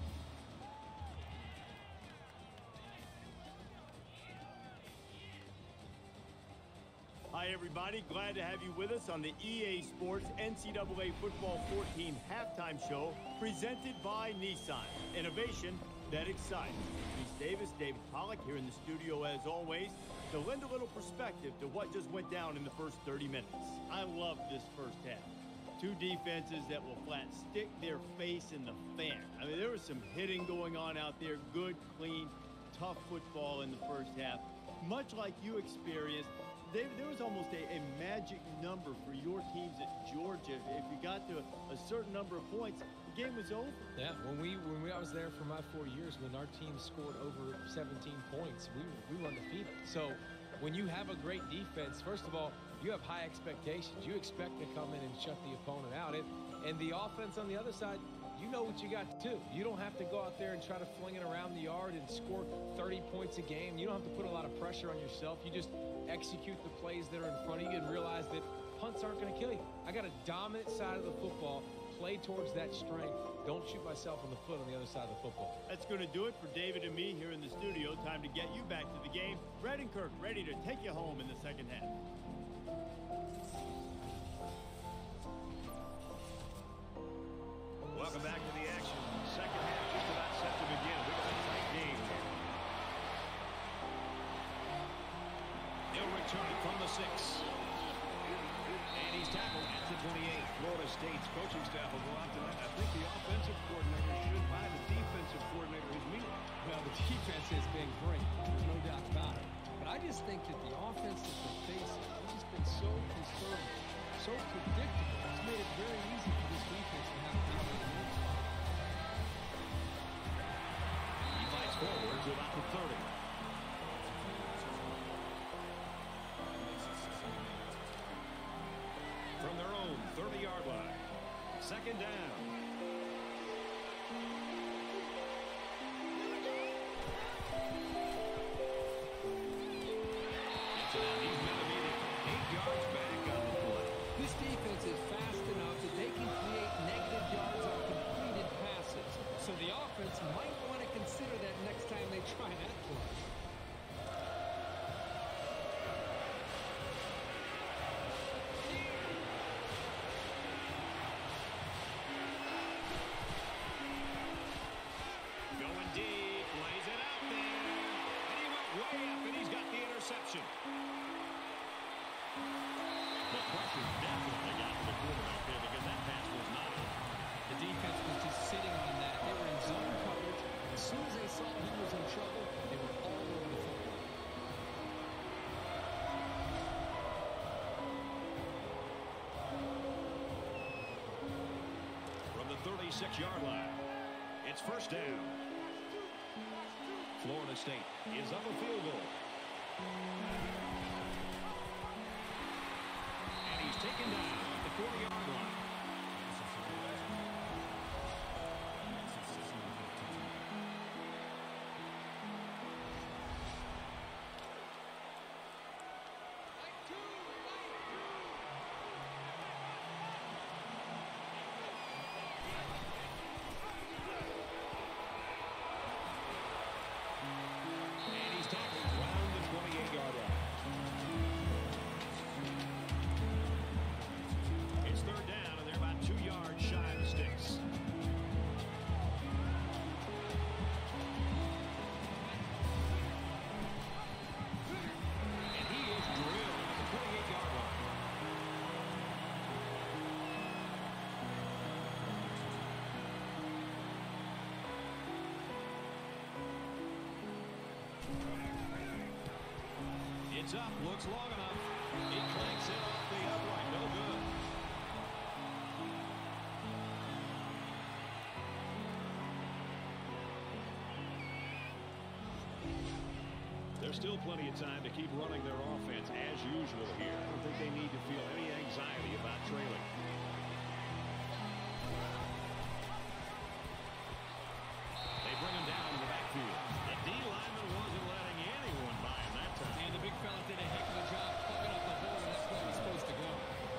Hi, everybody. Glad to have you with us on the E A Sports N C double A Football fourteen halftime show presented by Nissan. Innovation that excites. Reese Davis, David Pollack here in the studio as always to lend a little perspective to what just went down in the first thirty minutes. I love this first half. Two defenses that will flat stick their face in the fan. I mean, there was some hitting going on out there. Good, clean, tough football in the first half. Much like you experienced David, there was almost a, a magic number for your teams at Georgia. If you got to a, a certain number of points, the game was over. Yeah, when we when we, I was there for my four years, when our team scored over seventeen points, we, we were undefeated. So when you have a great defense, first of all, you have high expectations. You expect to come in and shut the opponent out. And, and the offense on the other side, you know what you got to do. You don't have to go out there and try to fling it around the yard and score thirty points a game. You don't have to put a lot of pressure on yourself. You just execute the plays that are in front of you and realize that punts aren't going to kill you. I got a dominant side of the football. Play towards that strength. Don't shoot myself in the foot on the other side of the football. That's going to do it for David and me here in the studio. Time to get you back to the game. Brad and Kirk ready to take you home in the second half. Welcome back to the action. Second half just about set to begin. We got a tight game here. He'll return it from the six. And he's tackled at the twenty-eight. Florida State's coaching staff will go out tonight. I think the offensive coordinator should buy the defensive coordinator his meal. Well, the defense has been great. There's no doubt about it. But I just think that the offense that they're facing has just been so conservative, so predictable. It's made it very easy for this defense to have a dominant lead. He fights forward to about the thirty. From their own thirty-yard line. Second down. He's going to be eight yards back on the play. This defense is fast enough that they can create negative yards on completed passes. So the offense might want to consider that next time they try that play. Going deep, lays it out there. And he went way up, and he's got the interception. The pressure definitely got to the quarterback there because that pass was not out. The defense was just sitting on that. They were in zone coverage. As soon as they saw he was in trouble, they were all over the football. From the thirty-six-yard line, it's first down. Florida State is up a field goal. And he's taken down at the forty-yard line. It's up, looks long enough. He clanks it off the upright, no good. There's still plenty of time to keep running their offense as usual here. I don't think they need to feel any anxiety about trailing. They bring him down in the backfield. The D lineman wasn't letting anyone by him that time. And the big fella did a heck of a job plugging up the hole, and that's where he's supposed to go.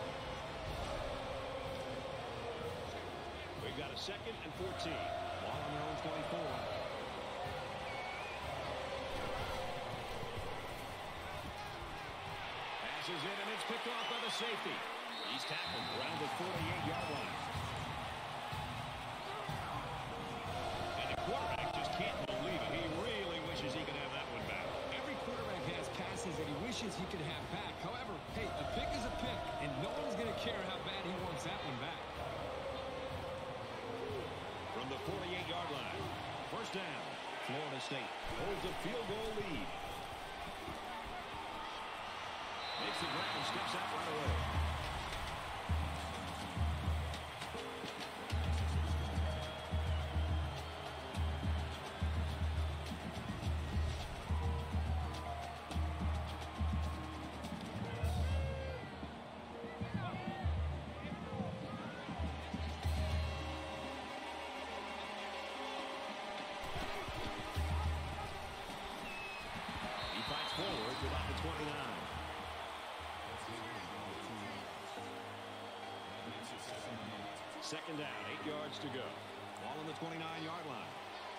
We've got a second and fourteen. Ball on their own twenty-four. Passes in, and it's picked off by the safety. He's tackled around the forty-eight-yard line. And the quarterback just can't believe it. He really wishes he could have that one back. Every quarterback has passes that he wishes he could have back. However, hey, a pick is a pick, and no one's going to care how bad he wants that one back. From the forty-eight-yard line, first down, Florida State holds a field goal lead. makes the grab and steps out right away. Forward to about the twenty-nine. Second down, eight yards to go. Ball on the twenty-nine-yard line.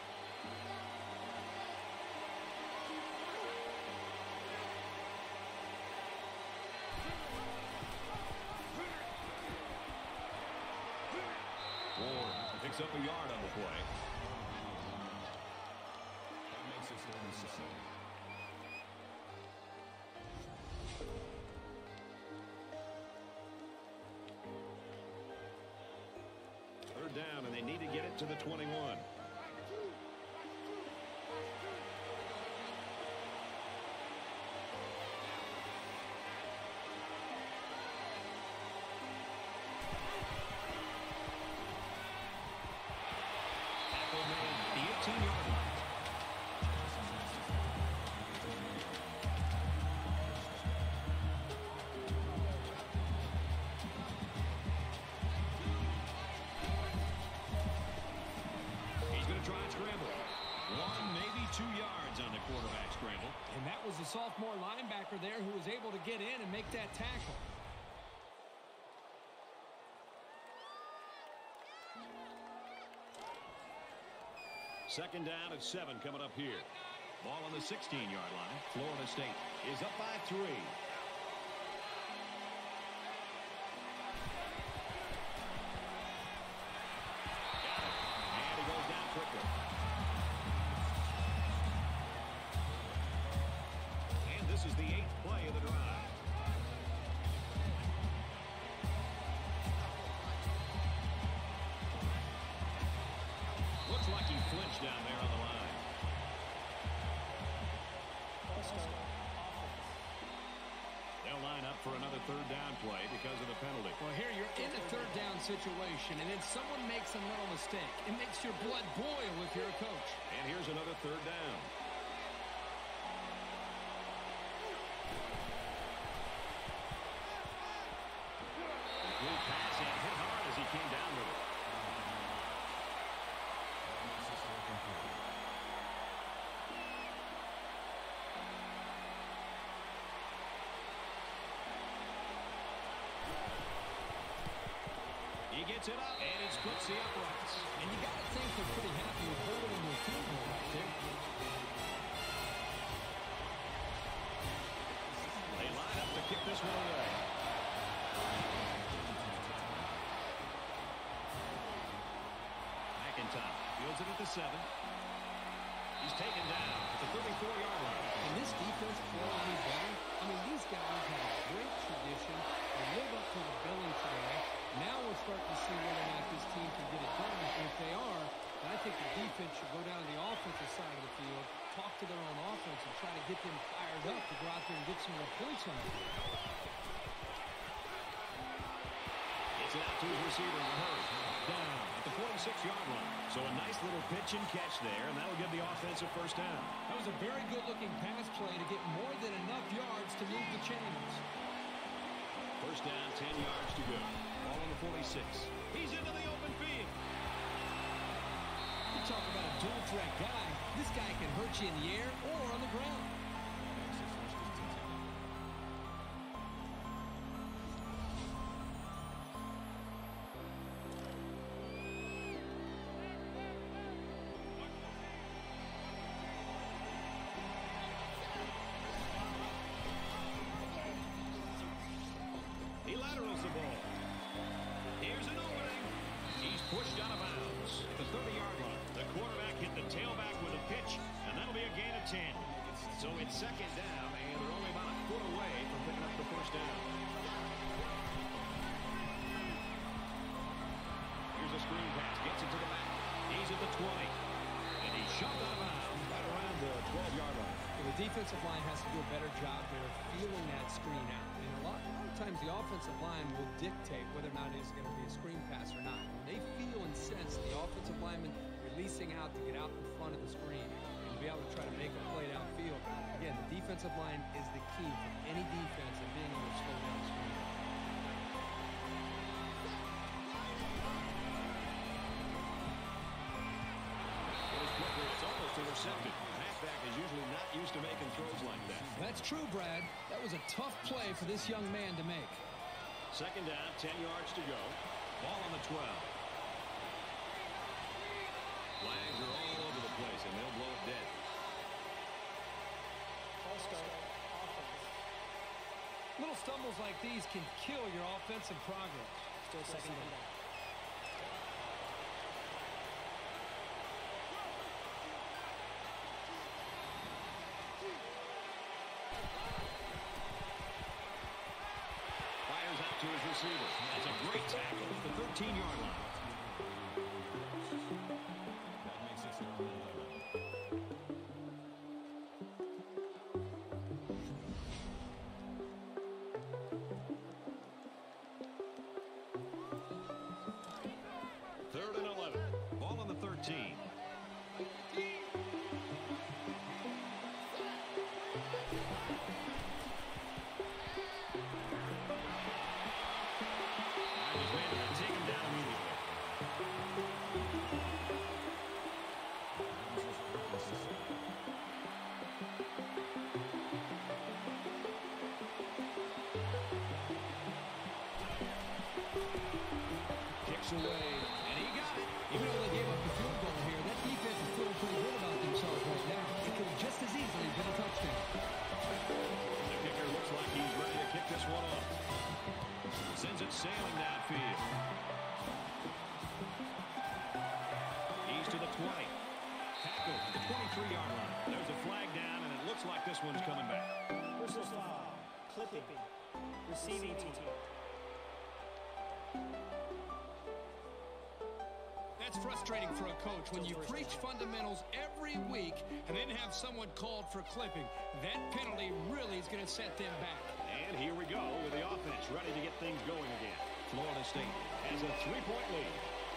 Ward picks up a yard on the play. That makes it thirty-seven. Third down, and they need to get it to the twenty-one. Tackle made at the eighteen-yard line. Try and scramble. One, maybe two yards on the quarterback scramble. And that was the sophomore linebacker there who was able to get in and make that tackle. Second down at seven coming up here. Ball on the sixteen-yard line. Florida State is up by three. And this is the eighth play of the drive. Looks like he flinched down there on the line. They'll line up for another third down play because of the penalty. Well, here you're in a third down situation, and then someone makes a little mistake. It makes your blood boil if you're a coach. And here's another third down. Good pass and hit hard as he came down with it. He gets it up, and he splits the uprights. And you got to think they're pretty happy with holding him to a field goal right there. They line up to kick this one away. McIntyre fields it at the seven. He's taken down at the thirty-four-yard line. And this defense playing me better. I mean, these guys have a great tradition. They live up to the billing today. Now we're starting to see whether or not this team can get it done. And if they are, then I think the defense should go down to the offensive side of the field, talk to their own offense, and try to get them fired up to go out there and get some more points on the field. It's out to his receiver in a hurry. Down at the forty-six-yard line. So a nice little pitch and catch there, and that'll give the offensive first down. That was a very good-looking pass play to get more than enough yards to move the chains. First down, ten yards to go. Ball on the forty-six. He's into the open field. You talk about a dual-threat guy. This guy can hurt you in the air or on the ground. He laterals the ball. Here's an opening. He's pushed out of bounds at the thirty-yard line. The quarterback hit the tailback with a pitch, and that'll be a gain of ten. So defensive line has to do a better job there of feeling that screen out. And a lot, a lot of times the offensive line will dictate whether or not it is going to be a screen pass or not. When they feel and sense the offensive lineman releasing out to get out in front of the screen and to be able to try to make a play downfield, again, the defensive line is the key for any defense in being able to slow down the screen. It's almost intercepted. Halfback is usually not used to making throws like that. That's true, Brad. That was a tough play for this young man to make. Second down, ten yards to go. Ball on the twelve. Flags are all over the place, and they'll blow it dead. False start. Offense. Little stumbles like these can kill your offensive progress. Still second down. Fires out to his receiver. That's a great tackle at the thirteen-yard line. That makes it third and eleven. Third and eleven. Ball on the thirteen. His man will take him down immediately. Kicks away, and he got it. Even though they gave up the field goal here, that defense is feeling pretty good about themselves right now. It could have just as easily been a touchdown. The kicker looks like he's ready to kick this one off. Sends it sailing downfield. He's to the twenty. Tackle to the twenty-three-yard line. There's a flag down, and it looks like this one's coming back. Personal foul. Clipping. Receiving team. That's frustrating for a coach when you preach fundamentals every week and then have someone called for clipping. That penalty really is going to set them back. And here we go with the offense ready to get things going again. Florida State has a three-point lead.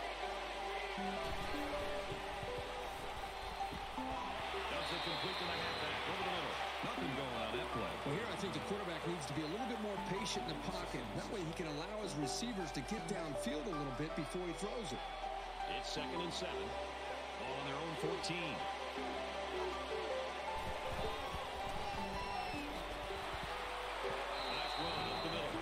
Does it complete to the halfback over the middle. Nothing going on that play. Well, here I think the quarterback needs to be a little bit more patient in the pocket. That way he can allow his receivers to get downfield a little bit before he throws it. It's second and seven. Ball on their own fourteen. Nice run up the middle.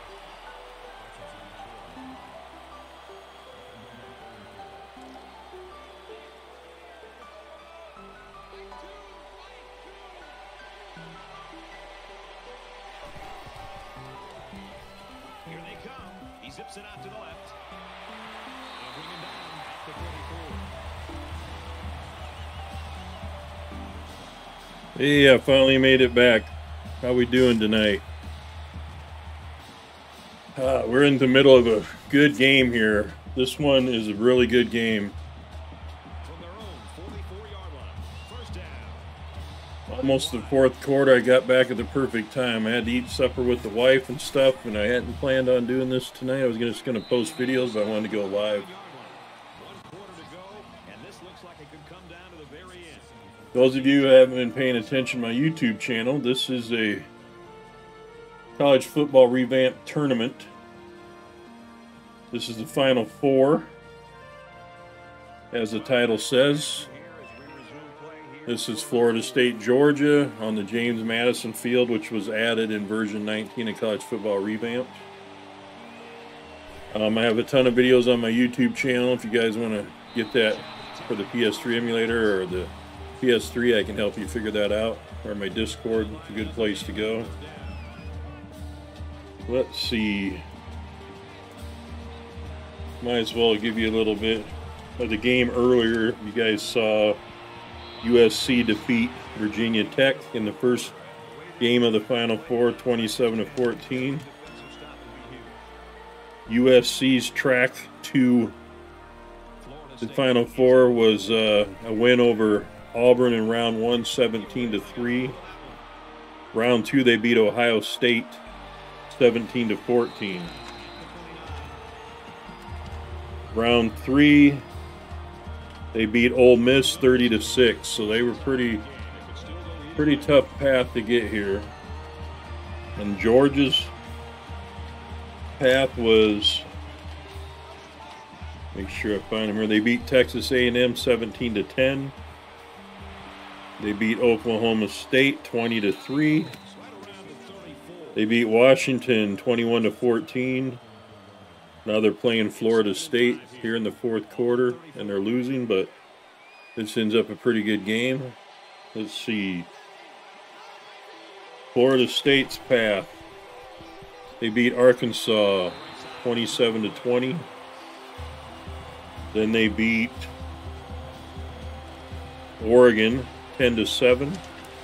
Here they come. He zips it out to the left. They'll bring him down at the thirty-four. Hey, I finally made it back. How we doing tonight? Uh, we're in the middle of a good game here. This one is a really good game. From their own forty-four-yard line. First down. Almost the fourth quarter, I got back at the perfect time. I had to eat supper with the wife and stuff, and I hadn't planned on doing this tonight. I was just going to post videos, but I wanted to go live. One quarter to go, and this looks like it could come down to the very end. Those of you who haven't been paying attention to my YouTube channel, this is a college football revamped tournament. This is the Final Four, as the title says. This is Florida State, Georgia, on the James Madison Field, which was added in version nineteen of College Football Revamped. Um, I have a ton of videos on my YouTube channel. If you guys want to get that for the P S three emulator or the P S three, I can help you figure that out. Or my Discord, it's a good place to go. Let's see. Might as well give you a little bit of the game earlier. You guys saw U S C defeat Virginia Tech in the first game of the Final Four, twenty-seven to fourteen. U S C's track to the Final Four was uh, a win over Auburn in round one, seventeen to three. Round two, they beat Ohio State seventeen to fourteen. Round three, they beat Ole Miss thirty to six. So they were pretty, pretty tough path to get here. And Georgia's path was, make sure I find them here. They beat Texas A and M seventeen to ten. They beat Oklahoma State twenty to three. They beat Washington twenty-one to fourteen. Now they're playing Florida State here in the fourth quarter, and they're losing, but this ends up a pretty good game. Let's see. Florida State's path. They beat Arkansas twenty-seven to twenty. Then they beat Oregon ten to seven.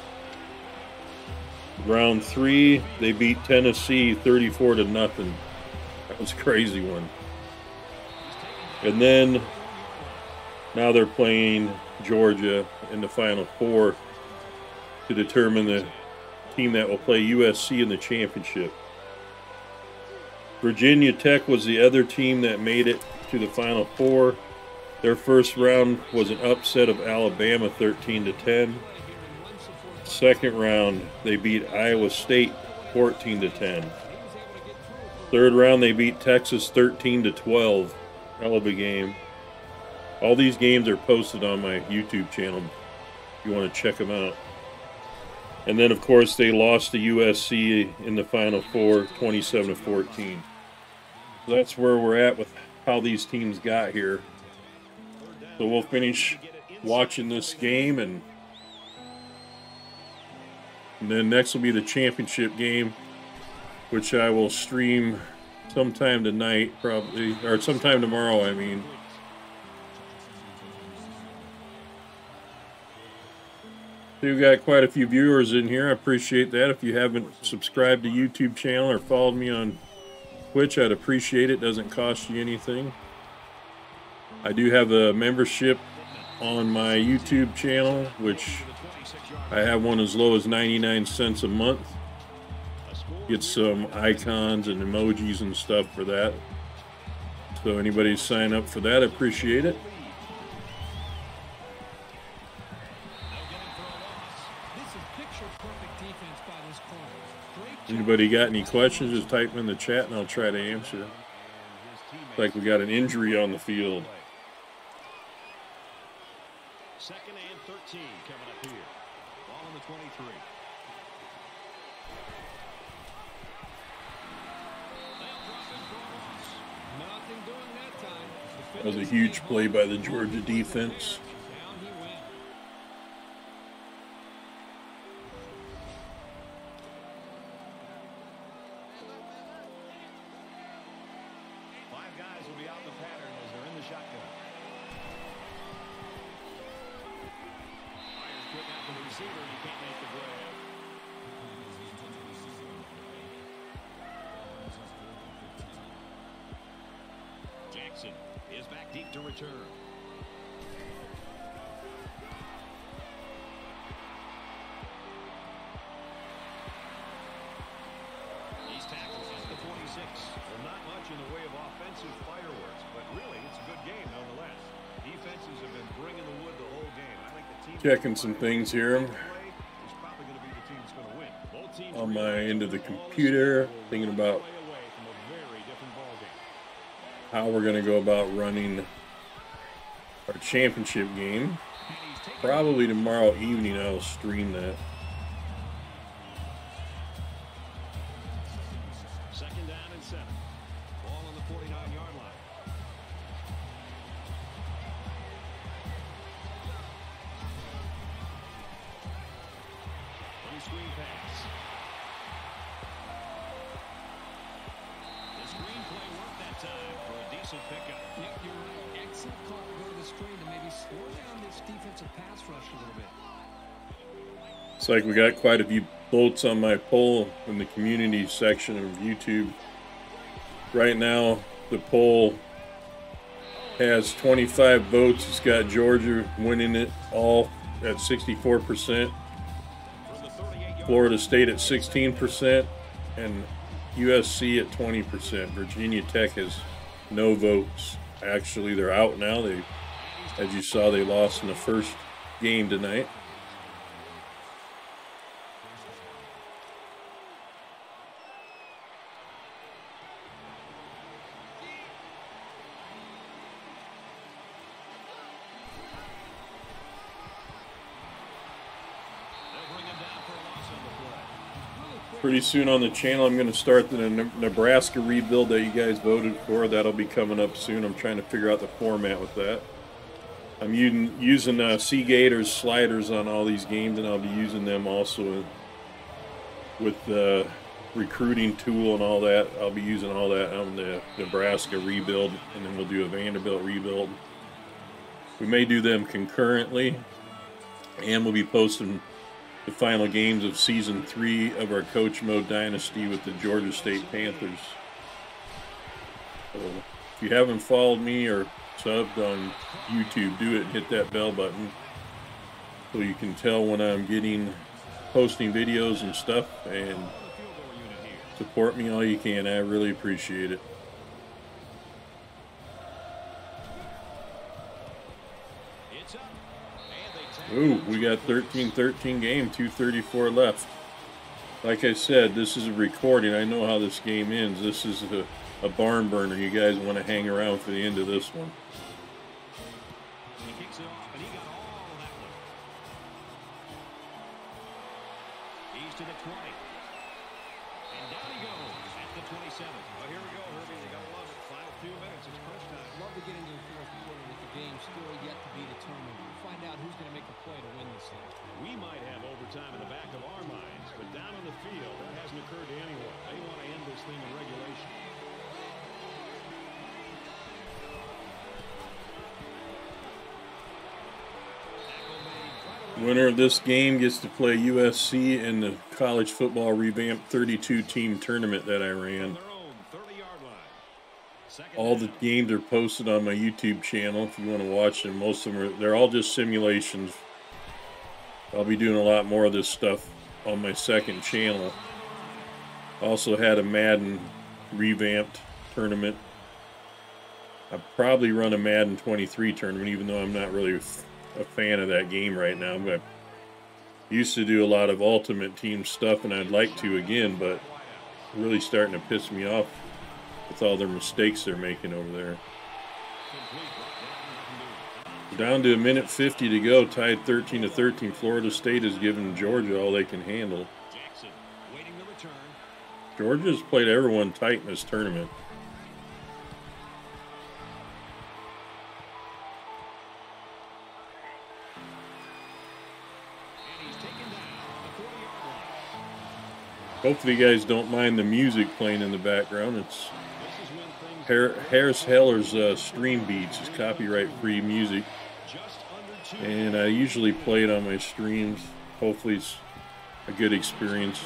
Round three, they beat Tennessee thirty-four to nothing. That was a crazy one. And then now they're playing Georgia in the Final Four to determine the team that will play U S C in the championship. Virginia Tech was the other team that made it to the Final Four. Their first round was an upset of Alabama thirteen to ten. Second round, they beat Iowa State fourteen to ten. Third round, they beat Texas thirteen to twelve. Hell of a game. All these games are posted on my YouTube channel if you want to check them out. And then, of course, they lost to U S C in the Final Four, twenty-seven to fourteen. So that's where we're at with how these teams got here. So we'll finish watching this game, and, and then next will be the championship game, which I will stream sometime tonight, probably, or sometime tomorrow, I mean. So we've got quite a few viewers in here. I appreciate that. If you haven't subscribed to YouTube channel or followed me on Twitch, I'd appreciate it. Doesn't cost you anything. I do have a membership on my YouTube channel, which I have one as low as ninety-nine cents a month. Get some icons and emojis and stuff for that. So anybody sign up for that, I appreciate it. Anybody got any questions, just type them in the chat and I'll try to answer. Looks like we got an injury on the field. Second and thirteen coming up here. Ball on the twenty-three. Nothing doing that time. That was a huge play by the Georgia defense. Jackson is back deep to return. He's tackled at the twenty-six. Well, not much in the way of offensive fireworks, but really it's a good game nonetheless. Defenses have been bringing the wood the whole game. I think the team checking some things here on my end of the computer, thinking about how we're going to go about running our championship game. Probably tomorrow evening I'll stream that. Second down and seven. Ball on the forty-nine yard line. On screen pass. The screen play worked that time for a decent pickup. Yep, you're right. Excellent call to go to the screen to maybe slow down this defensive pass rush a little bit. It's like we got quite a few votes on my poll in the community section of YouTube. Right now, the poll has twenty-five votes. It's got Georgia winning it all at sixty-four percent. Florida State at sixteen percent and U S C at twenty percent. Virginia Tech has no votes. Actually, they're out now. They, as you saw, they lost in the first game tonight. Pretty soon on the channel, I'm going to start the Nebraska rebuild that you guys voted for. That'll be coming up soon. I'm trying to figure out the format with that. I'm using, using uh, CGator Sliders on all these games, and I'll be using them also with the recruiting tool and all that. I'll be using all that on the Nebraska rebuild, and then we'll do a Vanderbilt rebuild. We may do them concurrently, and we'll be posting the final games of season three of our Coach Mode Dynasty with the Georgia State Panthers. So if you haven't followed me or subbed on YouTube, do it and hit that bell button so you can tell when I'm getting posting videos and stuff, and support me all you can. I really appreciate it. Ooh, we got thirteen thirteen game, two thirty-four left. Like I said, this is a recording. I know how this game ends. This is a, a barn burner. You guys want to hang around for the end of this one. He kicks it off, and he got all of that one. He's to the twenty. And down he goes at the twenty-seven. Well, here we go, Herbie. You gotta love it. Final few minutes. It's crunch time. Love to get into the fourth quarter with the game still yet to be determined. We'll find out who's going to make a play to win this thing. We might have overtime in the back of our minds, but down on the field, that hasn't occurred to anyone. They want to end this thing in regulation. Winner of this game gets to play U S C in the College Football Revamped thirty-two team tournament that I ran. All the games are posted on my YouTube channel if you want to watch them. Most of them are, they're all just simulations. I'll be doing a lot more of this stuff on my second channel. Also had a Madden revamped tournament. I probably run a Madden twenty-three tournament, even though I'm not really a fan of that game right now. But I used to do a lot of Ultimate Team stuff, and I'd like to again, but it's really starting to piss me off with all their mistakes they're making over there. Down to a minute fifty to go, tied thirteen to thirteen. Florida State has given Georgia all they can handle. Georgia's played everyone tight in this tournament. Hopefully you guys don't mind the music playing in the background. It's Harris Heller's uh, StreamBeats. It's copyright-free music. And I usually play it on my streams. Hopefully it's a good experience.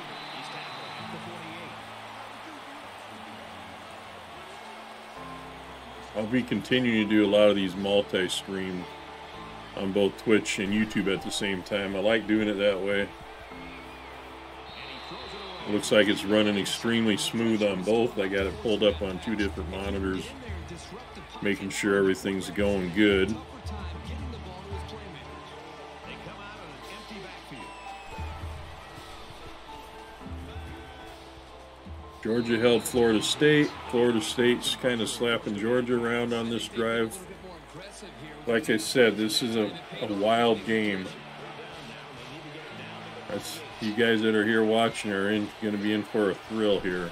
I'll be continuing to do a lot of these multi-stream on both Twitch and YouTube at the same time. I like doing it that way. It looks like it's running extremely smooth on both. I got it pulled up on two different monitors, making sure everything's going good. Georgia held Florida State. Florida State's kind of slapping Georgia around on this drive. Like I said, this is a, a wild game. That's, you guys that are here watching are in, going to be in for a thrill here.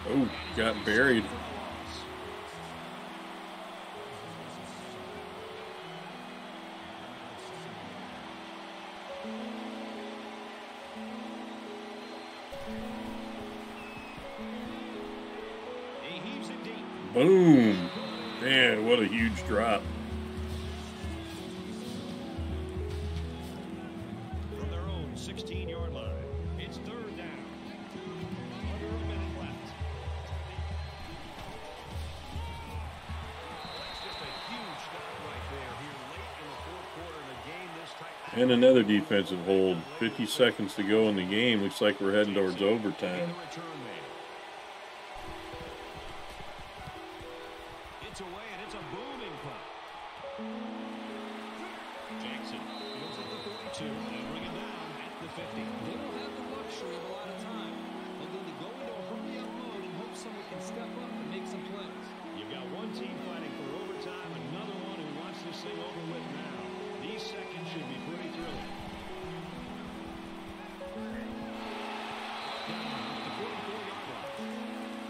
Oh, got buried. Boom. Man, what a huge drop. From their own sixteen-yard line, it's third down. Under a minute left. That's just a huge stop right there here late in the fourth quarter in a game this tight. And another defensive hold. fifty seconds to go in the game. Looks like we're heading towards overtime. It's away, and it's a booming punt. Jackson goes at the forty-two and bring it down at the fifty. They don't have the luxury of a lot of time. They'll need to go into a hurry-up mode and hope someone can step up and make some plays. You've got one team fighting for overtime, another one who wants this thing over with now. These seconds should be pretty thrilling. Down at the forty-four-yard line.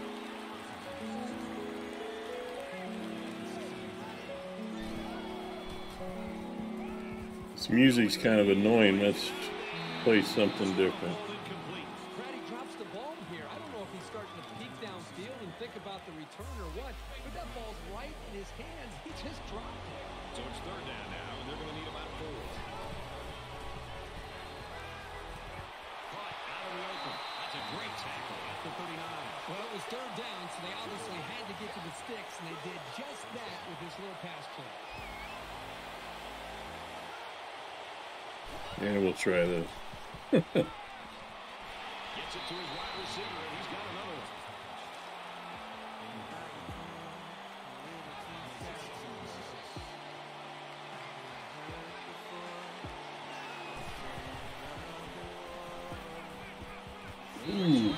This music's kind of annoying. Let's play something different. Brady drops the ball here. I don't know if he's starting to peek downfield and think about the return or what, but that ball's right in his hands. He just dropped it. So it's third down now, and they're going to need about four. Caught out of the open. That's a great tackle at the thirty-nine. Well, it was third down, so they obviously had to get to the sticks, and they did just that with this little pass play. Yeah, we'll try this. Gets it to his wide receiver, and he's got another one. Ooh.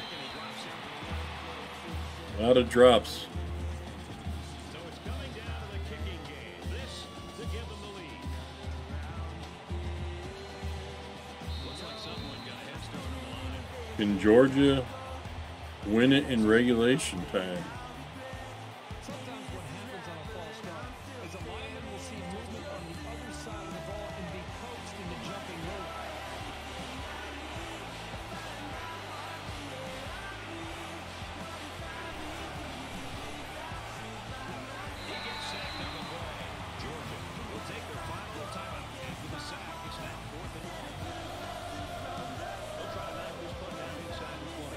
A lot of drops. So it's coming down to the kicking game. This to give them the lead. Looks like someone got a head start on the line. Can Georgia win it in regulation time? Sometimes what happens on a false start is a lineman will see movement on the other side of the ball and be coaxed into jumping over. He gets sacked on the play. Georgia will take their final timeout after the sack. It's now fourth and long. They'll try to knock this punt down inside the twenty.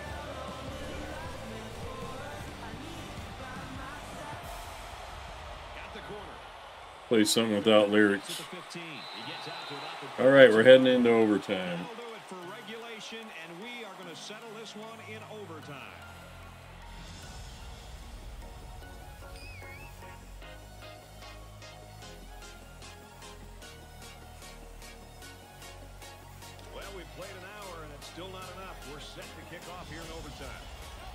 At the corner. Play something without To lyrics. the fifteen. He gets out to about the All right, we're heading into overtime. That'll do it for regulation, and we are going to settle this one in overtime. Well, we've played an hour, and it's still not enough. We're set to kick off here in overtime.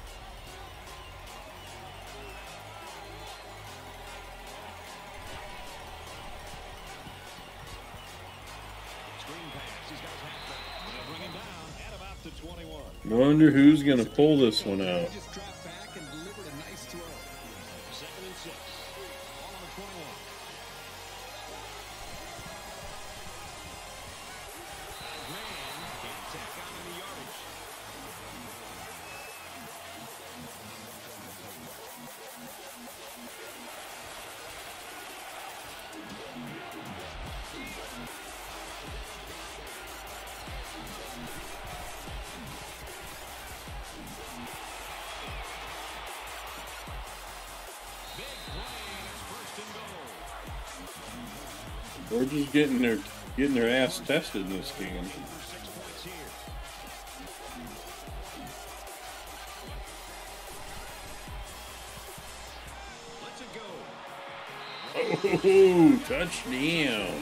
Screen pass. He's got his halfback. They'll bring him down at about the twenty-one. Wonder who's going to pull this one out. Just dropped back and delivered a nice throw. Second and six. Ball on the twenty-one. Graham can tack on in the yardage. Big play, and it's first and goal. Georgia's getting their getting their ass tested in this game. For six points here. Let's it go. Oh, touchdown.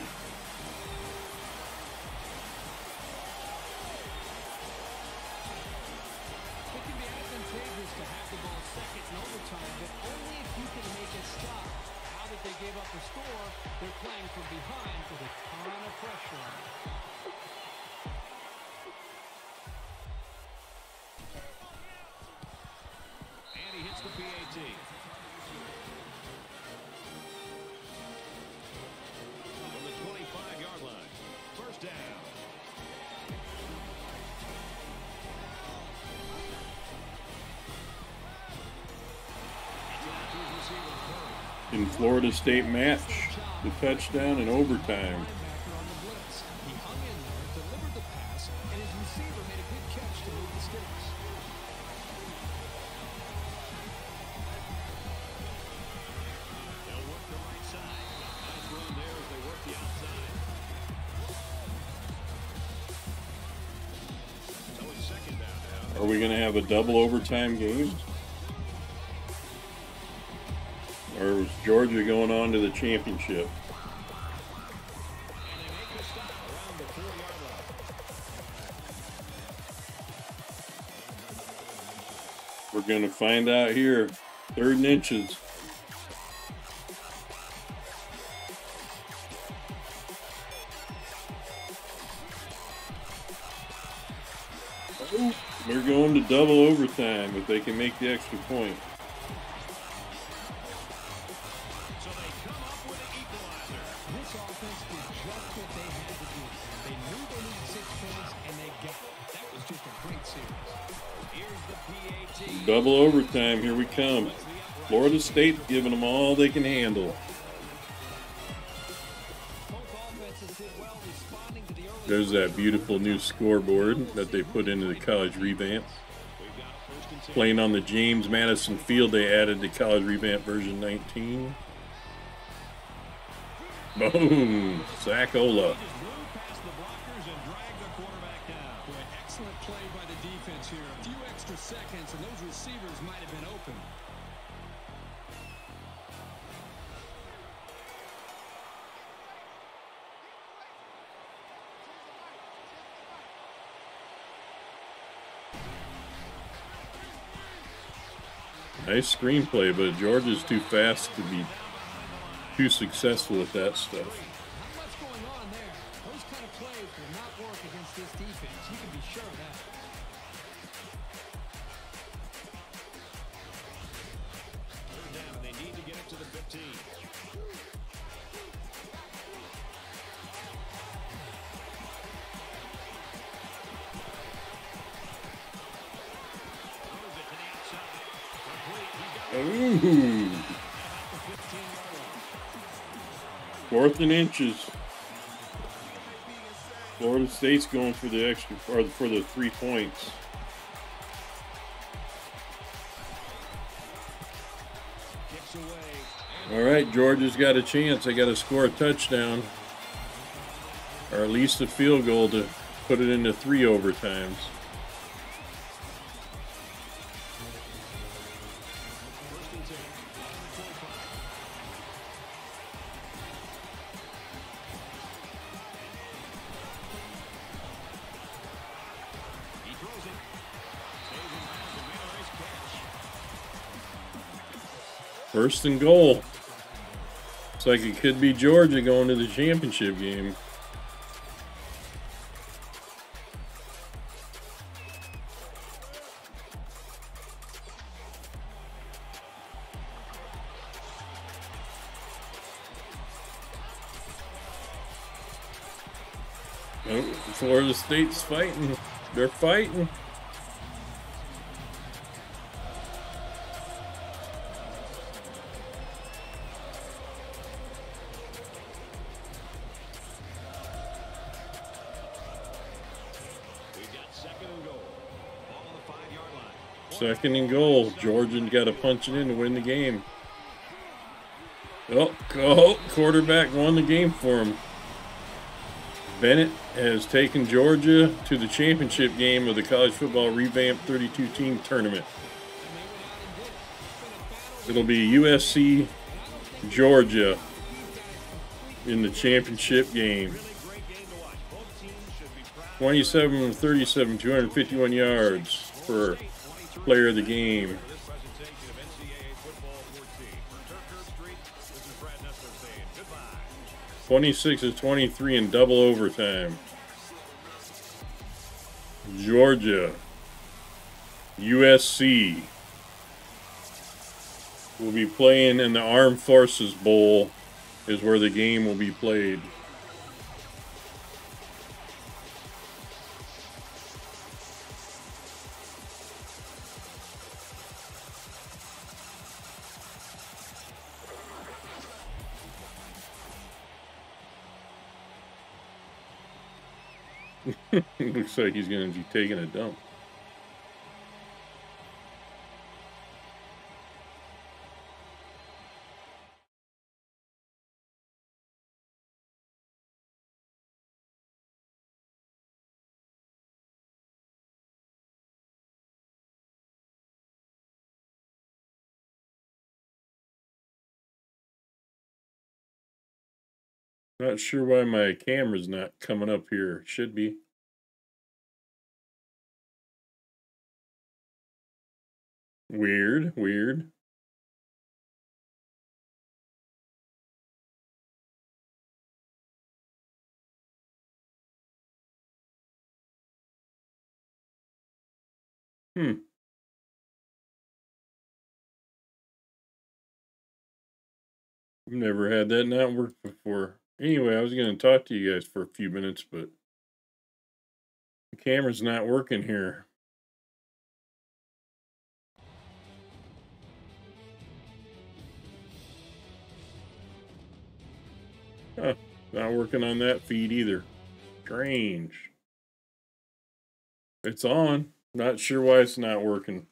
It can be advantageous to have the ball second in overtime, but only if you can make a stop. Now that they gave up the score, they're playing from behind with a ton of pressure on them. And he Can Florida State match the touchdown in overtime? He hung in there, delivered the pass, and his receiver made a good catch to move the sticks. They'll work the right side. Nice run there as they work the outside. So it's second down now. Are we going to have a double overtime game? Or was Georgia going on to the championship? And they make the stop around the four-yard line. We're going to find out here. Third and inches. Oh, they're going to double overtime if they can make the extra point. So they come up with an equalizer. This offense did just what they had to do. They knew they needed six points, and they got it. That was just a great series. Here's the P A T. Double overtime. Here we come. Florida State giving them all they can handle. Both offenses did well responding to the early. There's that beautiful new scoreboard that they put into the college revamp. Playing on the James Madison field, they added the college revamp version nineteen. Boom! Sack-ola. Just blew past the blockers and dragged the quarterback down. Boy, excellent play by the defense here. A few extra seconds, and those receivers might have been open. Nice screenplay, but Georgia's too fast to be too successful with that stuff. Not much going on there. Those kind of plays will not work against this defense. You can be sure of that. Third down, and they need to get it to the fifteen. Throws it to the outside. Complete. He's got it. Ooh! Fourth and inches. Florida State's going for the extra, or for the three points. Kicks away. All right, Georgia's got a chance. They got to score a touchdown, or at least a field goal to put it into three overtimes. First and ten. twenty-five. He throws it. Stays in bounds and made a nice catch. First and goal. Looks like it could be Georgia going to the championship game. Oh, Florida State's fighting. They're fighting. We've got second and goal. Ball on the five-yard line. Second and goal. Georgia's got to punch it in to win the game. Oh, oh, quarterback won the game for him. Bennett has taken Georgia to the championship game of the College Football Revamped thirty-two team tournament. It'll be U S C, Georgia in the championship game. twenty-seven thirty-seven, two hundred fifty-one yards for player of the game. twenty-six to twenty-three in double overtime. Georgia, U S C will be playing in the Armed Forces Bowl is where the game will be played. Looks like he's going to be taking a dump. Not sure why my camera's not coming up here. Should be. Weird, weird. Hmm. I've never had that not work before. Anyway, I was going to talk to you guys for a few minutes, but the camera's not working here. Huh, not working on that feed either. Strange. It's on. Not sure why it's not working.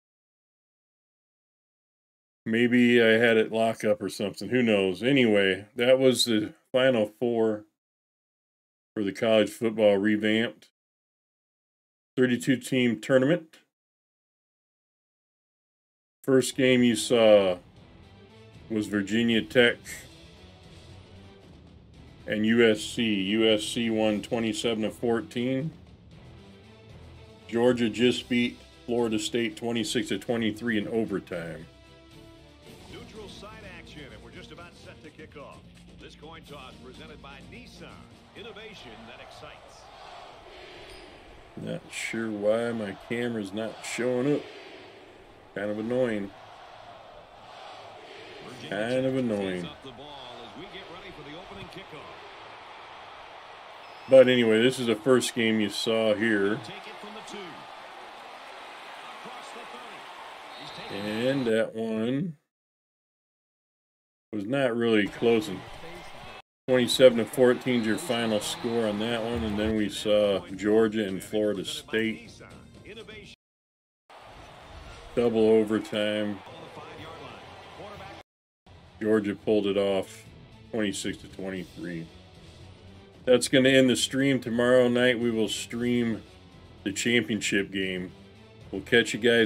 Maybe I had it lock up or something. Who knows? Anyway, that was the final four for the College Football Revamped thirty-two team tournament. First game you saw was Virginia Tech and U S C. U S C won twenty-seven to fourteen. Georgia just beat Florida State twenty-six to twenty-three in overtime. Neutral side action, and we're just about set to kick off. This coin toss presented by Nissan. Innovation that excites. Not sure why my camera's not showing up. Kind of annoying. Kind of annoying. But anyway, this is the first game you saw here. And that one was not really close. twenty-seven to fourteen is your final score on that one. And then we saw Georgia and Florida State. Double overtime. Georgia pulled it off twenty-six to twenty-three. That's going to end the stream. Tomorrow night we will stream the championship game. We'll catch you guys